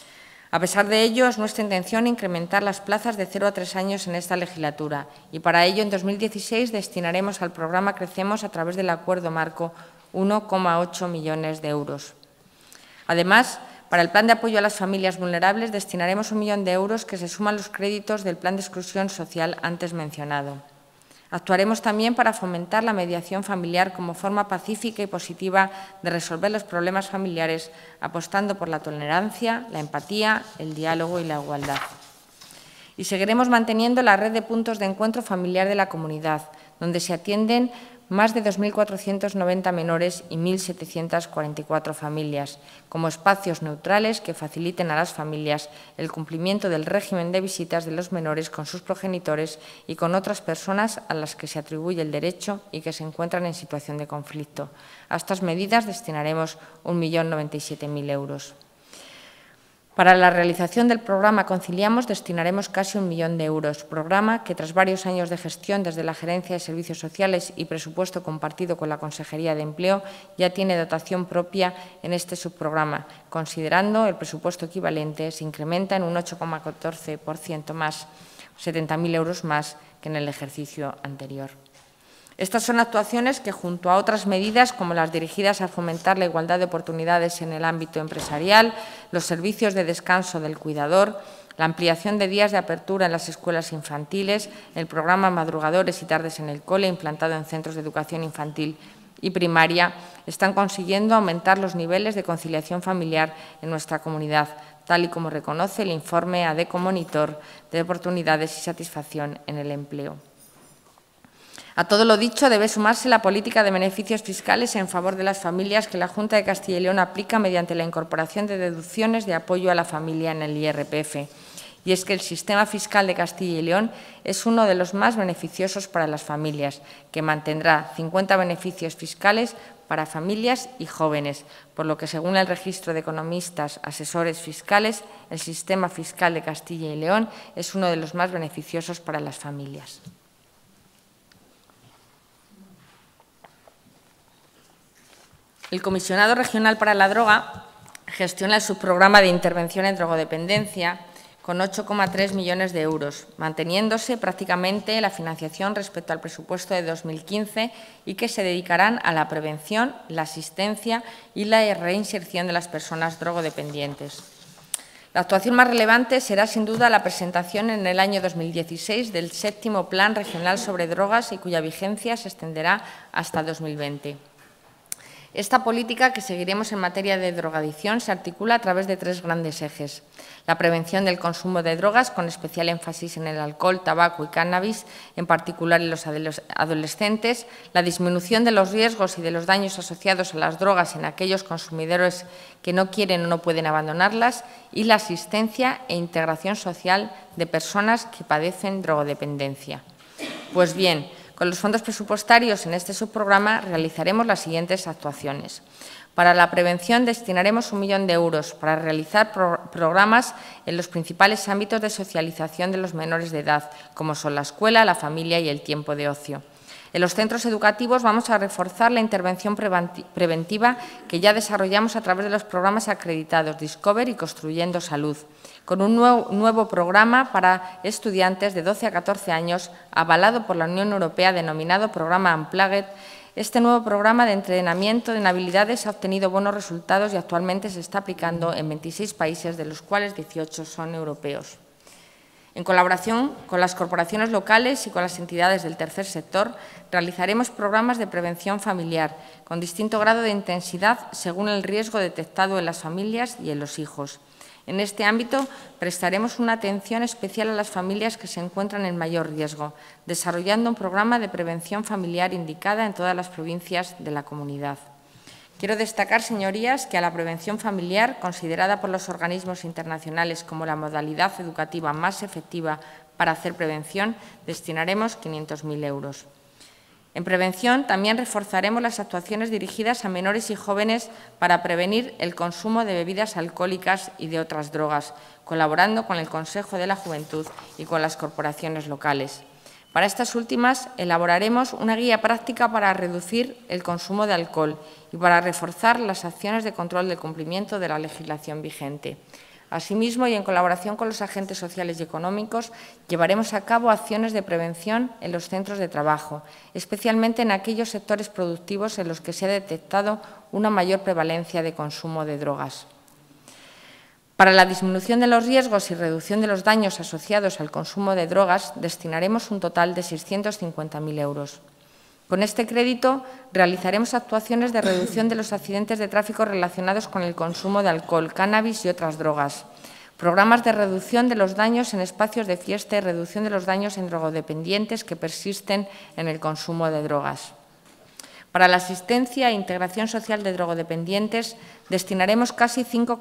A pesar de ello, es nuestra intención incrementar las plazas de 0 a 3 años en esta legislatura y para ello en 2016 destinaremos al programa Crecemos a través del Acuerdo Marco 1,8 millones de euros. Además, para el Plan de Apoyo a las Familias Vulnerables destinaremos 1 millón de euros que se suman los créditos del Plan de Exclusión Social antes mencionado. Actuaremos también para fomentar la mediación familiar como forma pacífica y positiva de resolver los problemas familiares, apostando por la tolerancia, la empatía, el diálogo y la igualdad. Y seguiremos manteniendo la red de puntos de encuentro familiar de la comunidad, donde se atienden más de 2.490 menores y 1.744 familias, como espacios neutrales que faciliten a las familias el cumplimiento del régimen de visitas de los menores con sus progenitores y con otras personas a las que se atribuye el derecho y que se encuentran en situación de conflicto. A estas medidas destinaremos 1.097.000 euros. Para la realización del programa Conciliamos destinaremos casi 1 millón de euros, programa que tras varios años de gestión desde la Gerencia de Servicios Sociales y presupuesto compartido con la Consejería de Empleo ya tiene dotación propia en este subprograma. Considerando el presupuesto equivalente, se incrementa en un 8,14% más, 70.000 euros más que en el ejercicio anterior. Estas son actuaciones que, junto a otras medidas como las dirigidas a fomentar la igualdad de oportunidades en el ámbito empresarial, los servicios de descanso del cuidador, la ampliación de días de apertura en las escuelas infantiles, el programa Madrugadores y Tardes en el Cole, implantado en centros de educación infantil y primaria, están consiguiendo aumentar los niveles de conciliación familiar en nuestra comunidad, tal y como reconoce el informe ADECO Monitor de Oportunidades y Satisfacción en el Empleo. A todo lo dicho debe sumarse la política de beneficios fiscales en favor de las familias que la Junta de Castilla y León aplica mediante la incorporación de deducciones de apoyo a la familia en el IRPF. Y es que el sistema fiscal de Castilla y León es uno de los más beneficiosos para las familias, que mantendrá 50 beneficios fiscales para familias y jóvenes, por lo que, según el Registro de Economistas Asesores Fiscales, el sistema fiscal de Castilla y León es uno de los más beneficiosos para las familias. El Comisionado Regional para la Droga gestiona el subprograma de intervención en drogodependencia con 8,3 millones de euros, manteniéndose prácticamente la financiación respecto al presupuesto de 2015 y que se dedicarán a la prevención, la asistencia y la reinserción de las personas drogodependientes. La actuación más relevante será, sin duda, la presentación en el año 2016 del 7º Plan Regional sobre Drogas y cuya vigencia se extenderá hasta 2020. Esta política que seguiremos en materia de drogadicción se articula a través de 3 grandes ejes. La prevención del consumo de drogas, con especial énfasis en el alcohol, tabaco y cannabis, en particular en los adolescentes, la disminución de los riesgos y de los daños asociados a las drogas en aquellos consumidores que no quieren o no pueden abandonarlas, y la asistencia e integración social de personas que padecen drogodependencia. Pues bien, con los fondos presupuestarios en este subprograma realizaremos las siguientes actuaciones. Para la prevención destinaremos 1 millón de euros para realizar programas en los principales ámbitos de socialización de los menores de edad, como son la escuela, la familia y el tiempo de ocio. En los centros educativos vamos a reforzar la intervención preventiva que ya desarrollamos a través de los programas acreditados Discover y Construyendo Salud, con un nuevo programa para estudiantes de 12 a 14 años, avalado por la Unión Europea, denominado Programa Unplugged. Este nuevo programa de entrenamiento en habilidades ha obtenido buenos resultados y actualmente se está aplicando en 26 países, de los cuales 18 son europeos. En colaboración con las corporaciones locales y con las entidades del tercer sector, realizaremos programas de prevención familiar con distinto grado de intensidad según el riesgo detectado en las familias y en los hijos. En este ámbito, prestaremos una atención especial a las familias que se encuentran en mayor riesgo, desarrollando un programa de prevención familiar indicada en todas las provincias de la comunidad. Quiero destacar, señorías, que a la prevención familiar, considerada por los organismos internacionales como la modalidad educativa más efectiva para hacer prevención, destinaremos 500.000 euros. En prevención, también reforzaremos las actuaciones dirigidas a menores y jóvenes para prevenir el consumo de bebidas alcohólicas y de otras drogas, colaborando con el Consejo de la Juventud y con las corporaciones locales. Para estas últimas, elaboraremos una guía práctica para reducir el consumo de alcohol y para reforzar las acciones de control del cumplimiento de la legislación vigente. Asimismo, y en colaboración con los agentes sociales y económicos, llevaremos a cabo acciones de prevención en los centros de trabajo, especialmente en aquellos sectores productivos en los que se ha detectado una mayor prevalencia de consumo de drogas. Para la disminución de los riesgos y reducción de los daños asociados al consumo de drogas, destinaremos un total de 650.000 euros. Con este crédito realizaremos actuaciones de reducción de los accidentes de tráfico relacionados con el consumo de alcohol, cannabis y otras drogas, programas de reducción de los daños en espacios de fiesta y reducción de los daños en drogodependientes que persisten en el consumo de drogas. Para la asistencia e integración social de drogodependientes destinaremos casi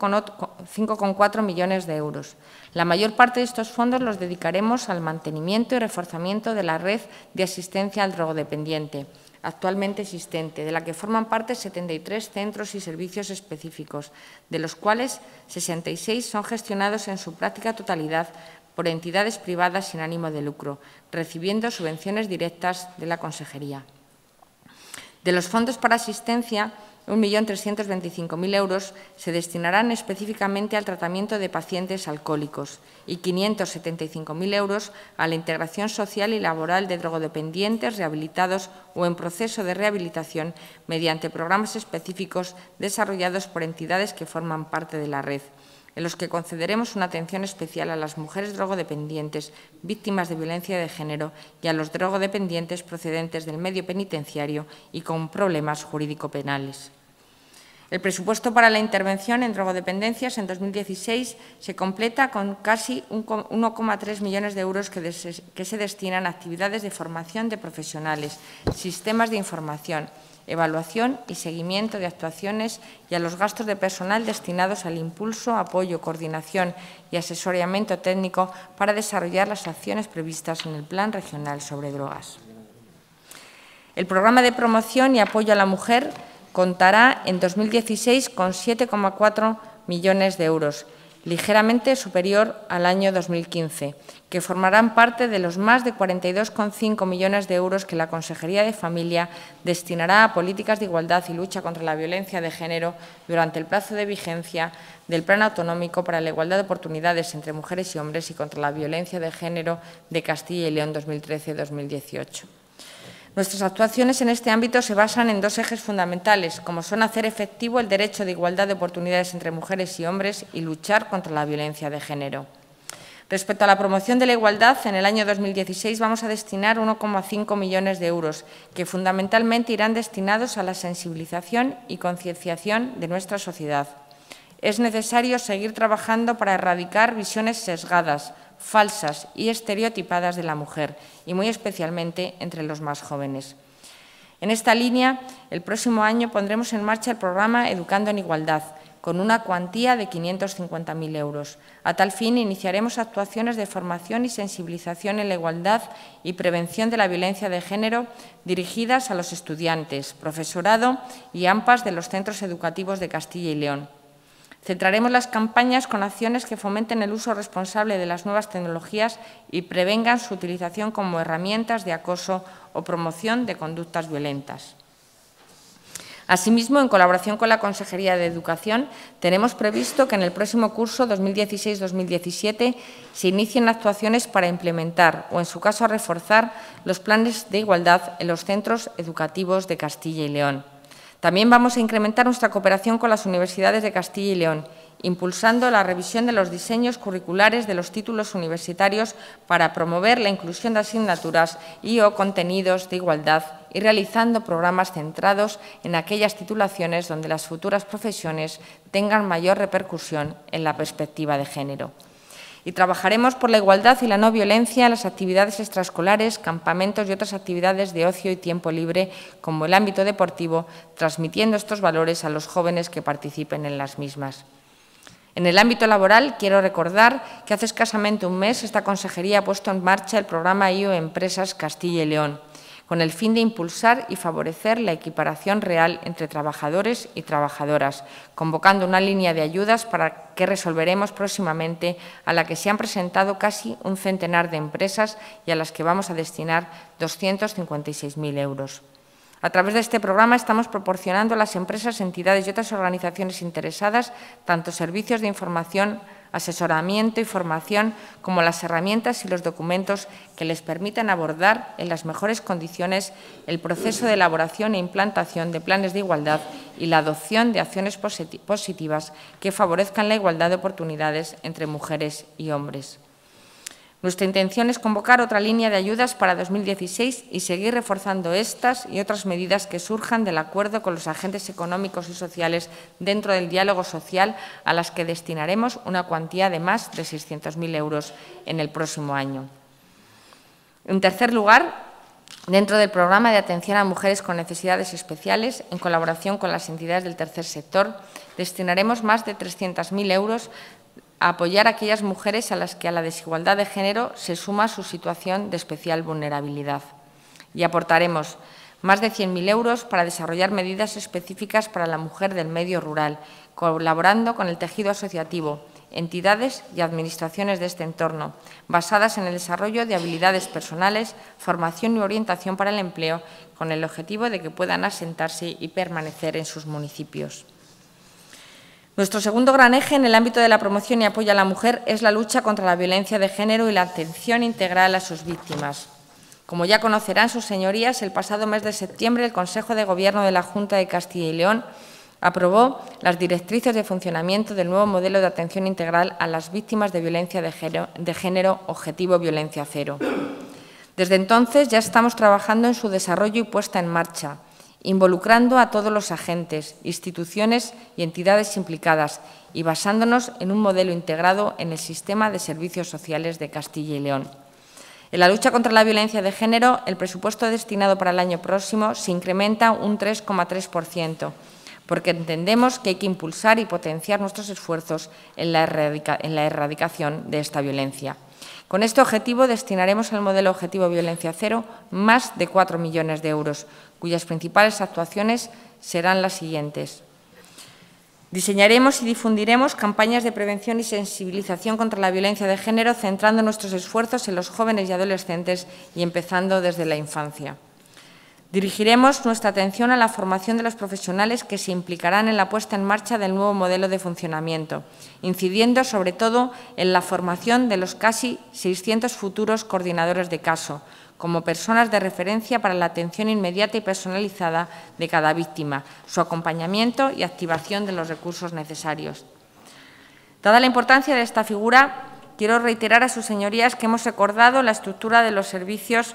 5,4 millones de euros. La mayor parte de estos fondos los dedicaremos al mantenimiento y reforzamiento de la red de asistencia al drogodependiente actualmente existente, de la que forman parte 73 centros y servicios específicos, de los cuales 66 son gestionados en su práctica totalidad por entidades privadas sin ánimo de lucro, recibiendo subvenciones directas de la Consejería. De los fondos para asistencia, 1.325.000 euros se destinarán específicamente al tratamiento de pacientes alcohólicos y 575.000 euros a la integración social y laboral de drogodependientes rehabilitados o en proceso de rehabilitación mediante programas específicos desarrollados por entidades que forman parte de la red, en los que concederemos una atención especial a las mujeres drogodependientes víctimas de violencia de género y a los drogodependientes procedentes del medio penitenciario y con problemas jurídico-penales. El presupuesto para la intervención en drogodependencias en 2016 se completa con casi 1,3 millones de euros que se destinan a actividades de formación de profesionales, sistemas de información, evaluación y seguimiento de actuaciones y a los gastos de personal destinados al impulso, apoyo, coordinación y asesoramiento técnico para desarrollar las acciones previstas en el Plan Regional sobre Drogas. El programa de promoción y apoyo a la mujer contará en 2016 con 7,4 millones de euros, ligeramente superior al año 2015, que formarán parte de los más de 42,5 millones de euros que la Consejería de Familia destinará a políticas de igualdad y lucha contra la violencia de género durante el plazo de vigencia del Plan Autonómico para la Igualdad de Oportunidades entre Mujeres y Hombres y contra la Violencia de Género de Castilla y León 2013-2018. Nuestras actuaciones en este ámbito se basan en dos ejes fundamentales, como son hacer efectivo el derecho de igualdad de oportunidades entre mujeres y hombres y luchar contra la violencia de género. Respecto a la promoción de la igualdad, en el año 2016 vamos a destinar 1,5 millones de euros, que fundamentalmente irán destinados a la sensibilización y concienciación de nuestra sociedad. Es necesario seguir trabajando para erradicar visiones sesgadas, falsas y estereotipadas de la mujer, y muy especialmente entre los más jóvenes. En esta línea, el próximo año pondremos en marcha el programa Educando en Igualdad, con una cuantía de 550.000 euros. A tal fin, iniciaremos actuaciones de formación y sensibilización en la igualdad y prevención de la violencia de género dirigidas a los estudiantes, profesorado y AMPAs de los centros educativos de Castilla y León. Centraremos las campañas con acciones que fomenten el uso responsable de las nuevas tecnologías y prevengan su utilización como herramientas de acoso o promoción de conductas violentas. Asimismo, en colaboración con la Consejería de Educación, tenemos previsto que en el próximo curso 2016-2017 se inicien actuaciones para implementar o, en su caso, reforzar los planes de igualdad en los centros educativos de Castilla y León. También vamos a incrementar nuestra cooperación con las universidades de Castilla y León impulsando la revisión de los diseños curriculares de los títulos universitarios para promover la inclusión de asignaturas y o contenidos de igualdad y realizando programas centrados en aquellas titulaciones donde las futuras profesiones tengan mayor repercusión en la perspectiva de género. Y trabajaremos por la igualdad y la no violencia en las actividades extraescolares, campamentos y otras actividades de ocio y tiempo libre, como el ámbito deportivo, transmitiendo estos valores a los jóvenes que participen en las mismas. En el ámbito laboral, quiero recordar que hace escasamente un mes esta consejería ha puesto en marcha el programa IO Empresas Castilla y León, con el fin de impulsar y favorecer la equiparación real entre trabajadores y trabajadoras, convocando una línea de ayudas para que resolveremos próximamente, a la que se han presentado casi un centenar de empresas y a las que vamos a destinar 256.000 euros. A través de este programa estamos proporcionando a las empresas, entidades y otras organizaciones interesadas tanto servicios de información, asesoramiento y formación como las herramientas y los documentos que les permitan abordar en las mejores condiciones el proceso de elaboración e implantación de planes de igualdad y la adopción de acciones positivas que favorezcan la igualdad de oportunidades entre mujeres y hombres. Nuestra intención es convocar otra línea de ayudas para 2016 y seguir reforzando estas y otras medidas que surjan del acuerdo con los agentes económicos y sociales dentro del diálogo social, a las que destinaremos una cuantía de más de 600.000 euros en el próximo año. En tercer lugar, dentro del programa de atención a mujeres con necesidades especiales, en colaboración con las entidades del tercer sector, destinaremos más de 300.000 euros a apoyar a aquellas mujeres a las que a la desigualdad de género se suma su situación de especial vulnerabilidad. Y aportaremos más de 100.000 euros para desarrollar medidas específicas para la mujer del medio rural, colaborando con el tejido asociativo, entidades y administraciones de este entorno, basadas en el desarrollo de habilidades personales, formación y orientación para el empleo, con el objetivo de que puedan asentarse y permanecer en sus municipios. Nuestro segundo gran eje en el ámbito de la promoción y apoyo a la mujer es la lucha contra la violencia de género y la atención integral a sus víctimas. Como ya conocerán sus señorías, el pasado mes de septiembre el Consejo de Gobierno de la Junta de Castilla y León aprobó las directrices de funcionamiento del nuevo modelo de atención integral a las víctimas de violencia de género Objetivo Violencia Cero. Desde entonces ya estamos trabajando en su desarrollo y puesta en marcha, involucrando a todos los agentes, instituciones y entidades implicadas y basándonos en un modelo integrado en el sistema de servicios sociales de Castilla y León. En la lucha contra la violencia de género, el presupuesto destinado para el año próximo se incrementa un 3,3%, porque entendemos que hay que impulsar y potenciar nuestros esfuerzos en la erradicación de esta violencia. Con este objetivo destinaremos al modelo Objetivo Violencia Cero más de 4 millones de euros, cuyas principales actuaciones serán las siguientes. Diseñaremos y difundiremos campañas de prevención y sensibilización contra la violencia de género, centrando nuestros esfuerzos en los jóvenes y adolescentes y empezando desde la infancia. Dirigiremos nuestra atención a la formación de los profesionales que se implicarán en la puesta en marcha del nuevo modelo de funcionamiento, incidiendo sobre todo en la formación de los casi 600 futuros coordinadores de caso, como personas de referencia para la atención inmediata y personalizada de cada víctima, su acompañamiento y activación de los recursos necesarios. Dada la importancia de esta figura, quiero reiterar a sus señorías que hemos reforzado la estructura de los servicios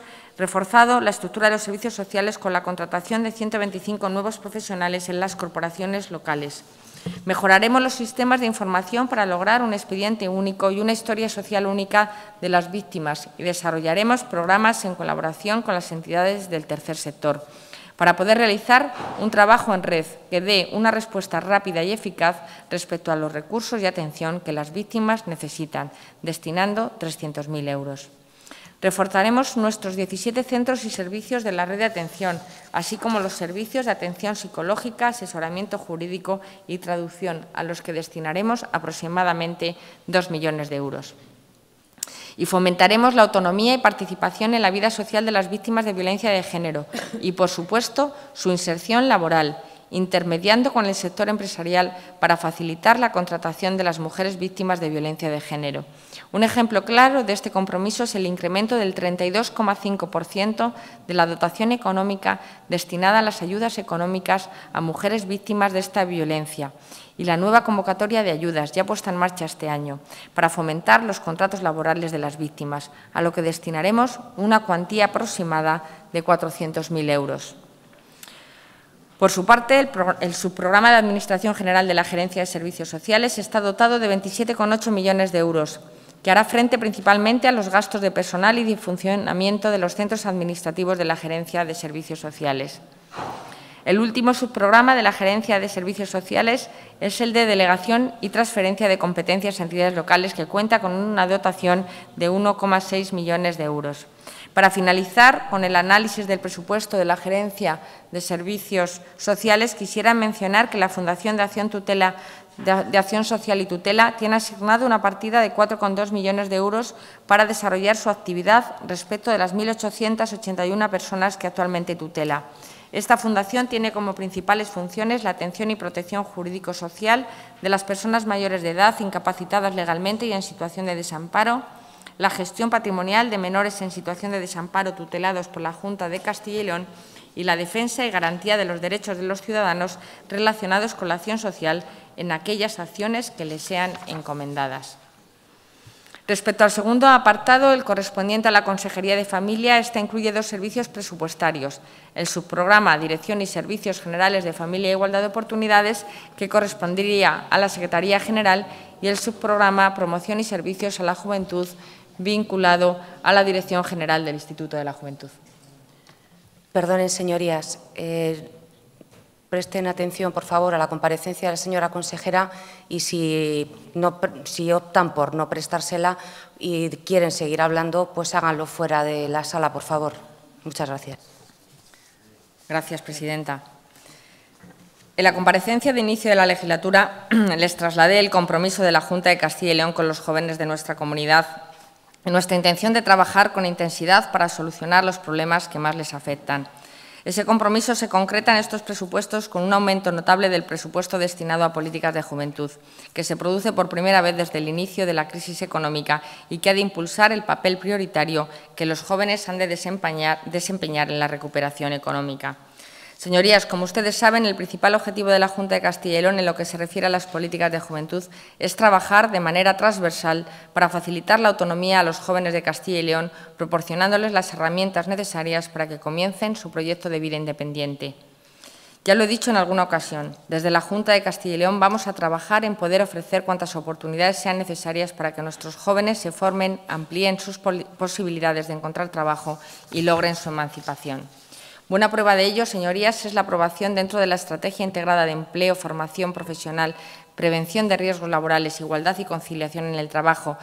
sociales con la contratación de 125 nuevos profesionales en las corporaciones locales. Mejoraremos los sistemas de información para lograr un expediente único y una historia social única de las víctimas y desarrollaremos programas en colaboración con las entidades del tercer sector para poder realizar un trabajo en red que dé una respuesta rápida y eficaz respecto a los recursos y atención que las víctimas necesitan, destinando 300.000 euros. Reforzaremos nuestros 17 centros y servicios de la red de atención, así como los servicios de atención psicológica, asesoramiento jurídico y traducción, a los que destinaremos aproximadamente 2 millones de euros. Y fomentaremos la autonomía y participación en la vida social de las víctimas de violencia de género y, por supuesto, su inserción laboral, intermediando con el sector empresarial para facilitar la contratación de las mujeres víctimas de violencia de género. Un ejemplo claro de este compromiso es el incremento del 32,5% de la dotación económica destinada a las ayudas económicas a mujeres víctimas de esta violencia y la nueva convocatoria de ayudas ya puesta en marcha este año para fomentar los contratos laborales de las víctimas, a lo que destinaremos una cuantía aproximada de 400.000 euros. Por su parte, el subprograma de Administración General de la Gerencia de Servicios Sociales está dotado de 27,8 millones de euros, que hará frente principalmente a los gastos de personal y de funcionamiento de los centros administrativos de la Gerencia de Servicios Sociales. El último subprograma de la Gerencia de Servicios Sociales es el de Delegación y Transferencia de Competencias a entidades locales, que cuenta con una dotación de 1,6 millones de euros. Para finalizar con el análisis del presupuesto de la Gerencia de Servicios Sociales, quisiera mencionar que la Fundación de Acción Social y Tutela tiene asignado una partida de 4,2 millones de euros para desarrollar su actividad respecto de las 1.881 personas que actualmente tutela. Esta fundación tiene como principales funciones la atención y protección jurídico-social de las personas mayores de edad, incapacitadas legalmente y en situación de desamparo, la gestión patrimonial de menores en situación de desamparo tutelados por la Junta de Castilla y León y la defensa y garantía de los derechos de los ciudadanos relacionados con la acción social en aquellas acciones que les sean encomendadas. Respecto al segundo apartado, el correspondiente a la Consejería de Familia, esta incluye dos servicios presupuestarios: el subprograma Dirección y Servicios Generales de Familia e Igualdad de Oportunidades, que correspondería a la Secretaría General, y el subprograma Promoción y Servicios a la Juventud, vinculado a la Dirección General del Instituto de la Juventud. Perdonen, señorías. Presten atención, por favor, a la comparecencia de la señora consejera y si optan por no prestársela y quieren seguir hablando, pues háganlo fuera de la sala, por favor. Muchas gracias. Gracias, presidenta. En la comparecencia de inicio de la legislatura les trasladé el compromiso de la Junta de Castilla y León con los jóvenes de nuestra comunidad y nuestra intención de trabajar con intensidad para solucionar los problemas que más les afectan. Ese compromiso se concreta en estos presupuestos con un aumento notable del presupuesto destinado a políticas de juventud, que se produce por primera vez desde el inicio de la crisis económica y que ha de impulsar el papel prioritario que los jóvenes han de desempeñar en la recuperación económica. Señorías, como ustedes saben, el principal objetivo de la Junta de Castilla y León en lo que se refiere a las políticas de juventud es trabajar de manera transversal para facilitar la autonomía a los jóvenes de Castilla y León, proporcionándoles las herramientas necesarias para que comiencen su proyecto de vida independiente. Ya lo he dicho en alguna ocasión, desde la Junta de Castilla y León vamos a trabajar en poder ofrecer cuantas oportunidades sean necesarias para que nuestros jóvenes se formen, amplíen sus posibilidades de encontrar trabajo y logren su emancipación. Buena prueba de ello, señorías, es la aprobación dentro de la Estrategia Integrada de Empleo, Formación Profesional, Prevención de Riesgos Laborales, Igualdad y Conciliación en el Trabajo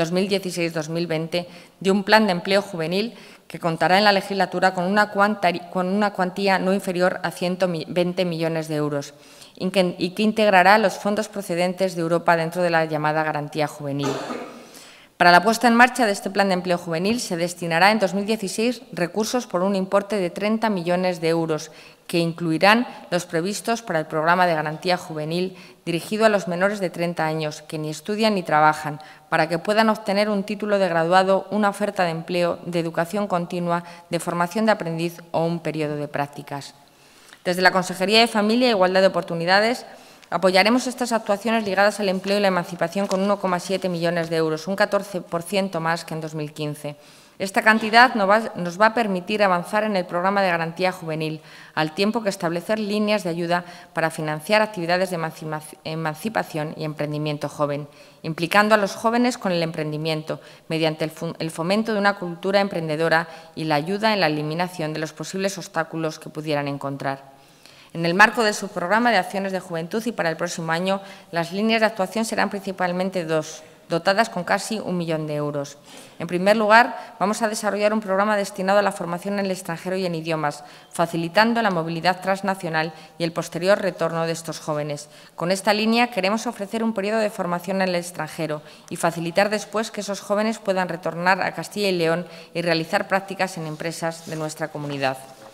2016-2020 de un plan de empleo juvenil que contará en la legislatura con una cuantía no inferior a 120 millones de euros y que integrará los fondos procedentes de Europa dentro de la llamada Garantía Juvenil. Para la puesta en marcha de este plan de empleo juvenil se destinará en 2016 recursos por un importe de 30 millones de euros que incluirán los previstos para el programa de garantía juvenil dirigido a los menores de 30 años que ni estudian ni trabajan, para que puedan obtener un título de graduado, una oferta de empleo, de educación continua, de formación de aprendiz o un periodo de prácticas. Desde la Consejería de Familia e Igualdad de Oportunidades apoyaremos estas actuaciones ligadas al empleo y la emancipación con 1,7 millones de euros, un 14% más que en 2015. Esta cantidad nos va a permitir avanzar en el programa de garantía juvenil, al tiempo que establecer líneas de ayuda para financiar actividades de emancipación y emprendimiento joven, implicando a los jóvenes con el emprendimiento mediante el fomento de una cultura emprendedora y la ayuda en la eliminación de los posibles obstáculos que pudieran encontrar. En el marco del subprograma de acciones de juventud y para el próximo año, las líneas de actuación serán principalmente dos, dotadas con casi 1 millón de euros. En primer lugar, vamos a desarrollar un programa destinado a la formación en el extranjero y en idiomas, facilitando la movilidad transnacional y el posterior retorno de estos jóvenes. Con esta línea queremos ofrecer un periodo de formación en el extranjero y facilitar después que esos jóvenes puedan retornar a Castilla y León y realizar prácticas en empresas de nuestra comunidad.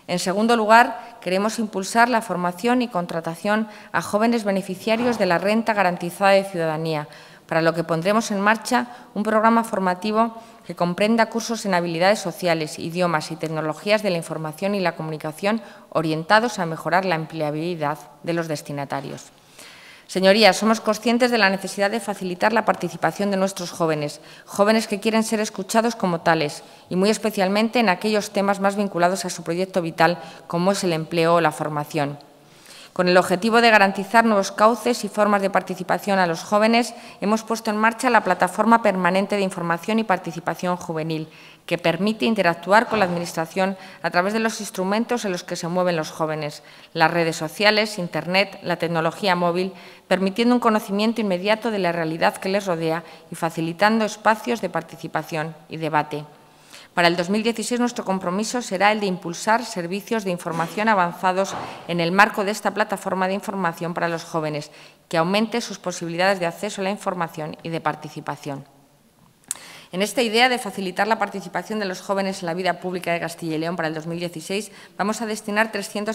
En segundo lugar, queremos impulsar la formación y contratación a jóvenes beneficiarios de la Renta Garantizada de Ciudadanía, para lo que pondremos en marcha un programa formativo que comprenda cursos en habilidades sociales, idiomas y tecnologías de la información y la comunicación orientados a mejorar la empleabilidad de los destinatarios. Señorías, somos conscientes de la necesidad de facilitar la participación de nuestros jóvenes, jóvenes que quieren ser escuchados como tales y muy especialmente en aquellos temas más vinculados a su proyecto vital como es el empleo o la formación. Con el objetivo de garantizar nuevos cauces y formas de participación a los jóvenes, hemos puesto en marcha la Plataforma Permanente de Información y Participación Juvenil, que permite interactuar con la Administración a través de los instrumentos en los que se mueven los jóvenes, las redes sociales, Internet, la tecnología móvil, permitiendo un conocimiento inmediato de la realidad que les rodea y facilitando espacios de participación y debate. Para el 2016, nuestro compromiso será el de impulsar servicios de información avanzados en el marco de esta plataforma de información para los jóvenes, que aumente sus posibilidades de acceso a la información y de participación. En esta idea de facilitar la participación de los jóvenes en la vida pública de Castilla y León para el 2016, vamos a destinar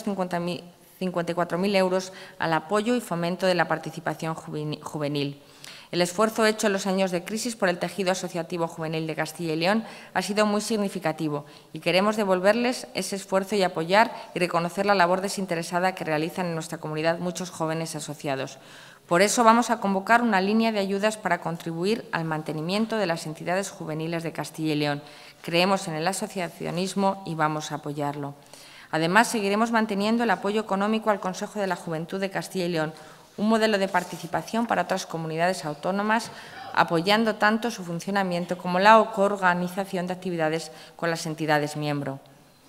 354.000 euros al apoyo y fomento de la participación juvenil. El esfuerzo hecho en los años de crisis por el tejido asociativo juvenil de Castilla y León ha sido muy significativo y queremos devolverles ese esfuerzo y apoyar y reconocer la labor desinteresada que realizan en nuestra comunidad muchos jóvenes asociados. Por eso vamos a convocar una línea de ayudas para contribuir al mantenimiento de las entidades juveniles de Castilla y León. Creemos en el asociacionismo y vamos a apoyarlo. Además, seguiremos manteniendo el apoyo económico al Consejo de la Juventud de Castilla y León, un modelo de participación para otras comunidades autónomas, apoyando tanto su funcionamiento como la coorganización de actividades con las entidades miembro.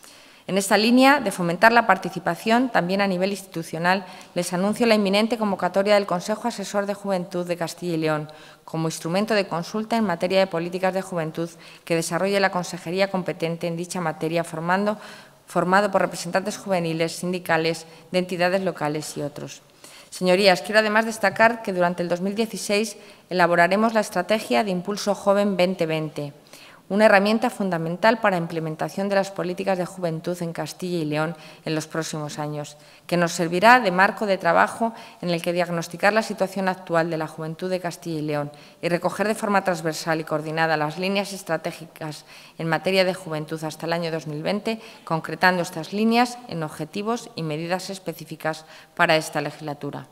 En esta línea de fomentar la participación, también a nivel institucional, les anuncio la inminente convocatoria del Consejo Asesor de Juventud de Castilla y León como instrumento de consulta en materia de políticas de juventud que desarrolle la consejería competente en dicha materia, formado por representantes juveniles, sindicales, de entidades locales y otros. Señorías, quiero además destacar que durante el 2016 elaboraremos la Estrategia de Impulso Joven 2020, una herramienta fundamental para la implementación de las políticas de juventud en Castilla y León en los próximos años, que nos servirá de marco de trabajo en el que diagnosticar la situación actual de la juventud de Castilla y León y recoger de forma transversal y coordinada las líneas estratégicas en materia de juventud hasta el año 2020, concretando estas líneas en objetivos y medidas específicas para esta legislatura.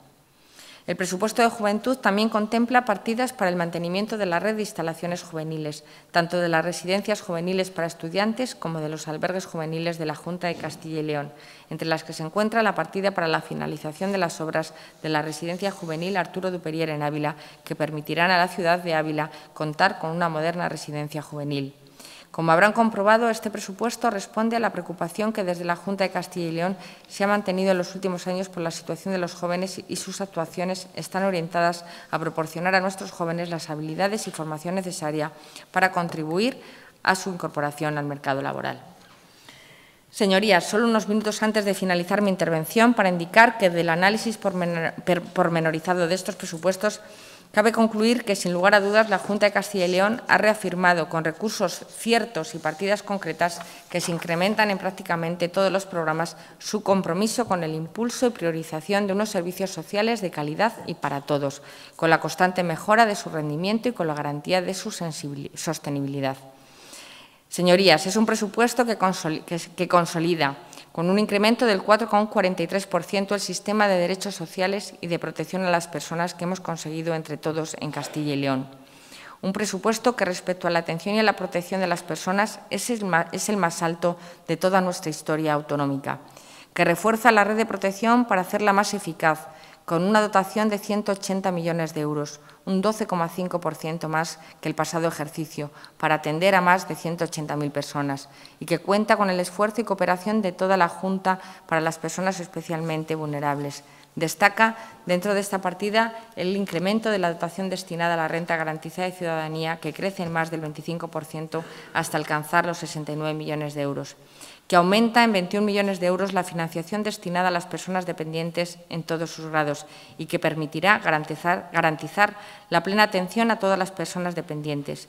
El presupuesto de juventud también contempla partidas para el mantenimiento de la red de instalaciones juveniles, tanto de las residencias juveniles para estudiantes como de los albergues juveniles de la Junta de Castilla y León, entre las que se encuentra la partida para la finalización de las obras de la residencia juvenil Arturo Duperier en Ávila, que permitirán a la ciudad de Ávila contar con una moderna residencia juvenil. Como habrán comprobado, este presupuesto responde a la preocupación que desde la Junta de Castilla y León se ha mantenido en los últimos años por la situación de los jóvenes y sus actuaciones están orientadas a proporcionar a nuestros jóvenes las habilidades y formación necesaria para contribuir a su incorporación al mercado laboral. Señorías, solo unos minutos antes de finalizar mi intervención para indicar que del análisis pormenorizado de estos presupuestos cabe concluir que, sin lugar a dudas, la Junta de Castilla y León ha reafirmado con recursos ciertos y partidas concretas que se incrementan en prácticamente todos los programas su compromiso con el impulso y priorización de unos servicios sociales de calidad y para todos, con la constante mejora de su rendimiento y con la garantía de su sostenibilidad. Señorías, es un presupuesto que consolida con un incremento del 4,43% el sistema de derechos sociales y de protección a las personas que hemos conseguido entre todos en Castilla y León. Un presupuesto que, respecto a la atención y a la protección de las personas, es el más alto de toda nuestra historia autonómica, que refuerza la red de protección para hacerla más eficaz, con una dotación de 180 millones de euros, un 12,5% más que el pasado ejercicio, para atender a más de 180.000 personas, y que cuenta con el esfuerzo y cooperación de toda la Junta para las personas especialmente vulnerables. Destaca, dentro de esta partida, el incremento de la dotación destinada a la Renta Garantizada de Ciudadanía, que crece en más del 25% hasta alcanzar los 69 millones de euros, que aumenta en 21 millones de euros la financiación destinada a las personas dependientes en todos sus grados y que permitirá garantizar la plena atención a todas las personas dependientes,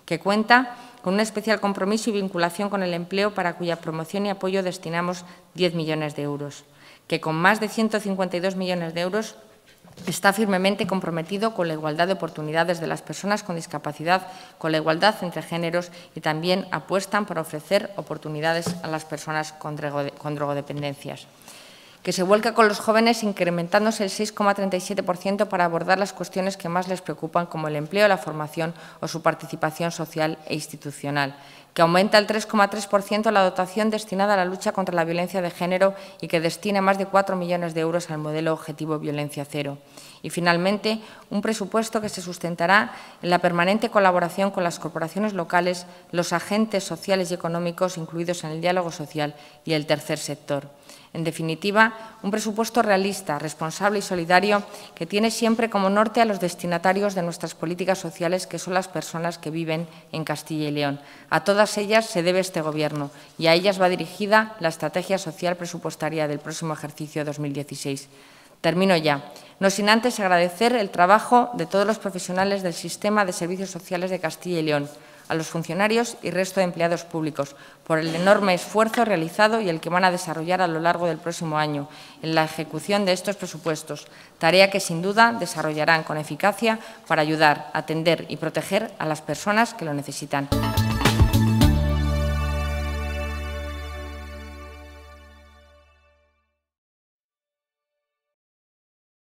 que cuenta con un especial compromiso y vinculación con el empleo, para cuya promoción y apoyo destinamos 10 millones de euros, que con más de 152 millones de euros está firmemente comprometido con la igualdad de oportunidades de las personas con discapacidad, con la igualdad entre géneros, y también apuestan por ofrecer oportunidades a las personas con drogodependencias. Que se vuelca con los jóvenes, incrementándose el 6,37% para abordar las cuestiones que más les preocupan, como el empleo, la formación o su participación social e institucional. Que aumenta el 3,3% la dotación destinada a la lucha contra la violencia de género y que destina más de 4 millones de euros al modelo objetivo Violencia Cero. Y, finalmente, un presupuesto que se sustentará en la permanente colaboración con las corporaciones locales, los agentes sociales y económicos incluidos en el diálogo social y el tercer sector. En definitiva, un presupuesto realista, responsable y solidario que tiene siempre como norte a los destinatarios de nuestras políticas sociales, que son las personas que viven en Castilla y León. A todas ellas se debe este Gobierno y a ellas va dirigida la estrategia social presupuestaria del próximo ejercicio 2016. Termino ya, no sin antes agradecer el trabajo de todos los profesionales del sistema de servicios sociales de Castilla y León, a los funcionarios y resto de empleados públicos, por el enorme esfuerzo realizado y el que van a desarrollar a lo largo del próximo año en la ejecución de estos presupuestos, tarea que sin duda desarrollarán con eficacia para ayudar, atender y proteger a las personas que lo necesitan.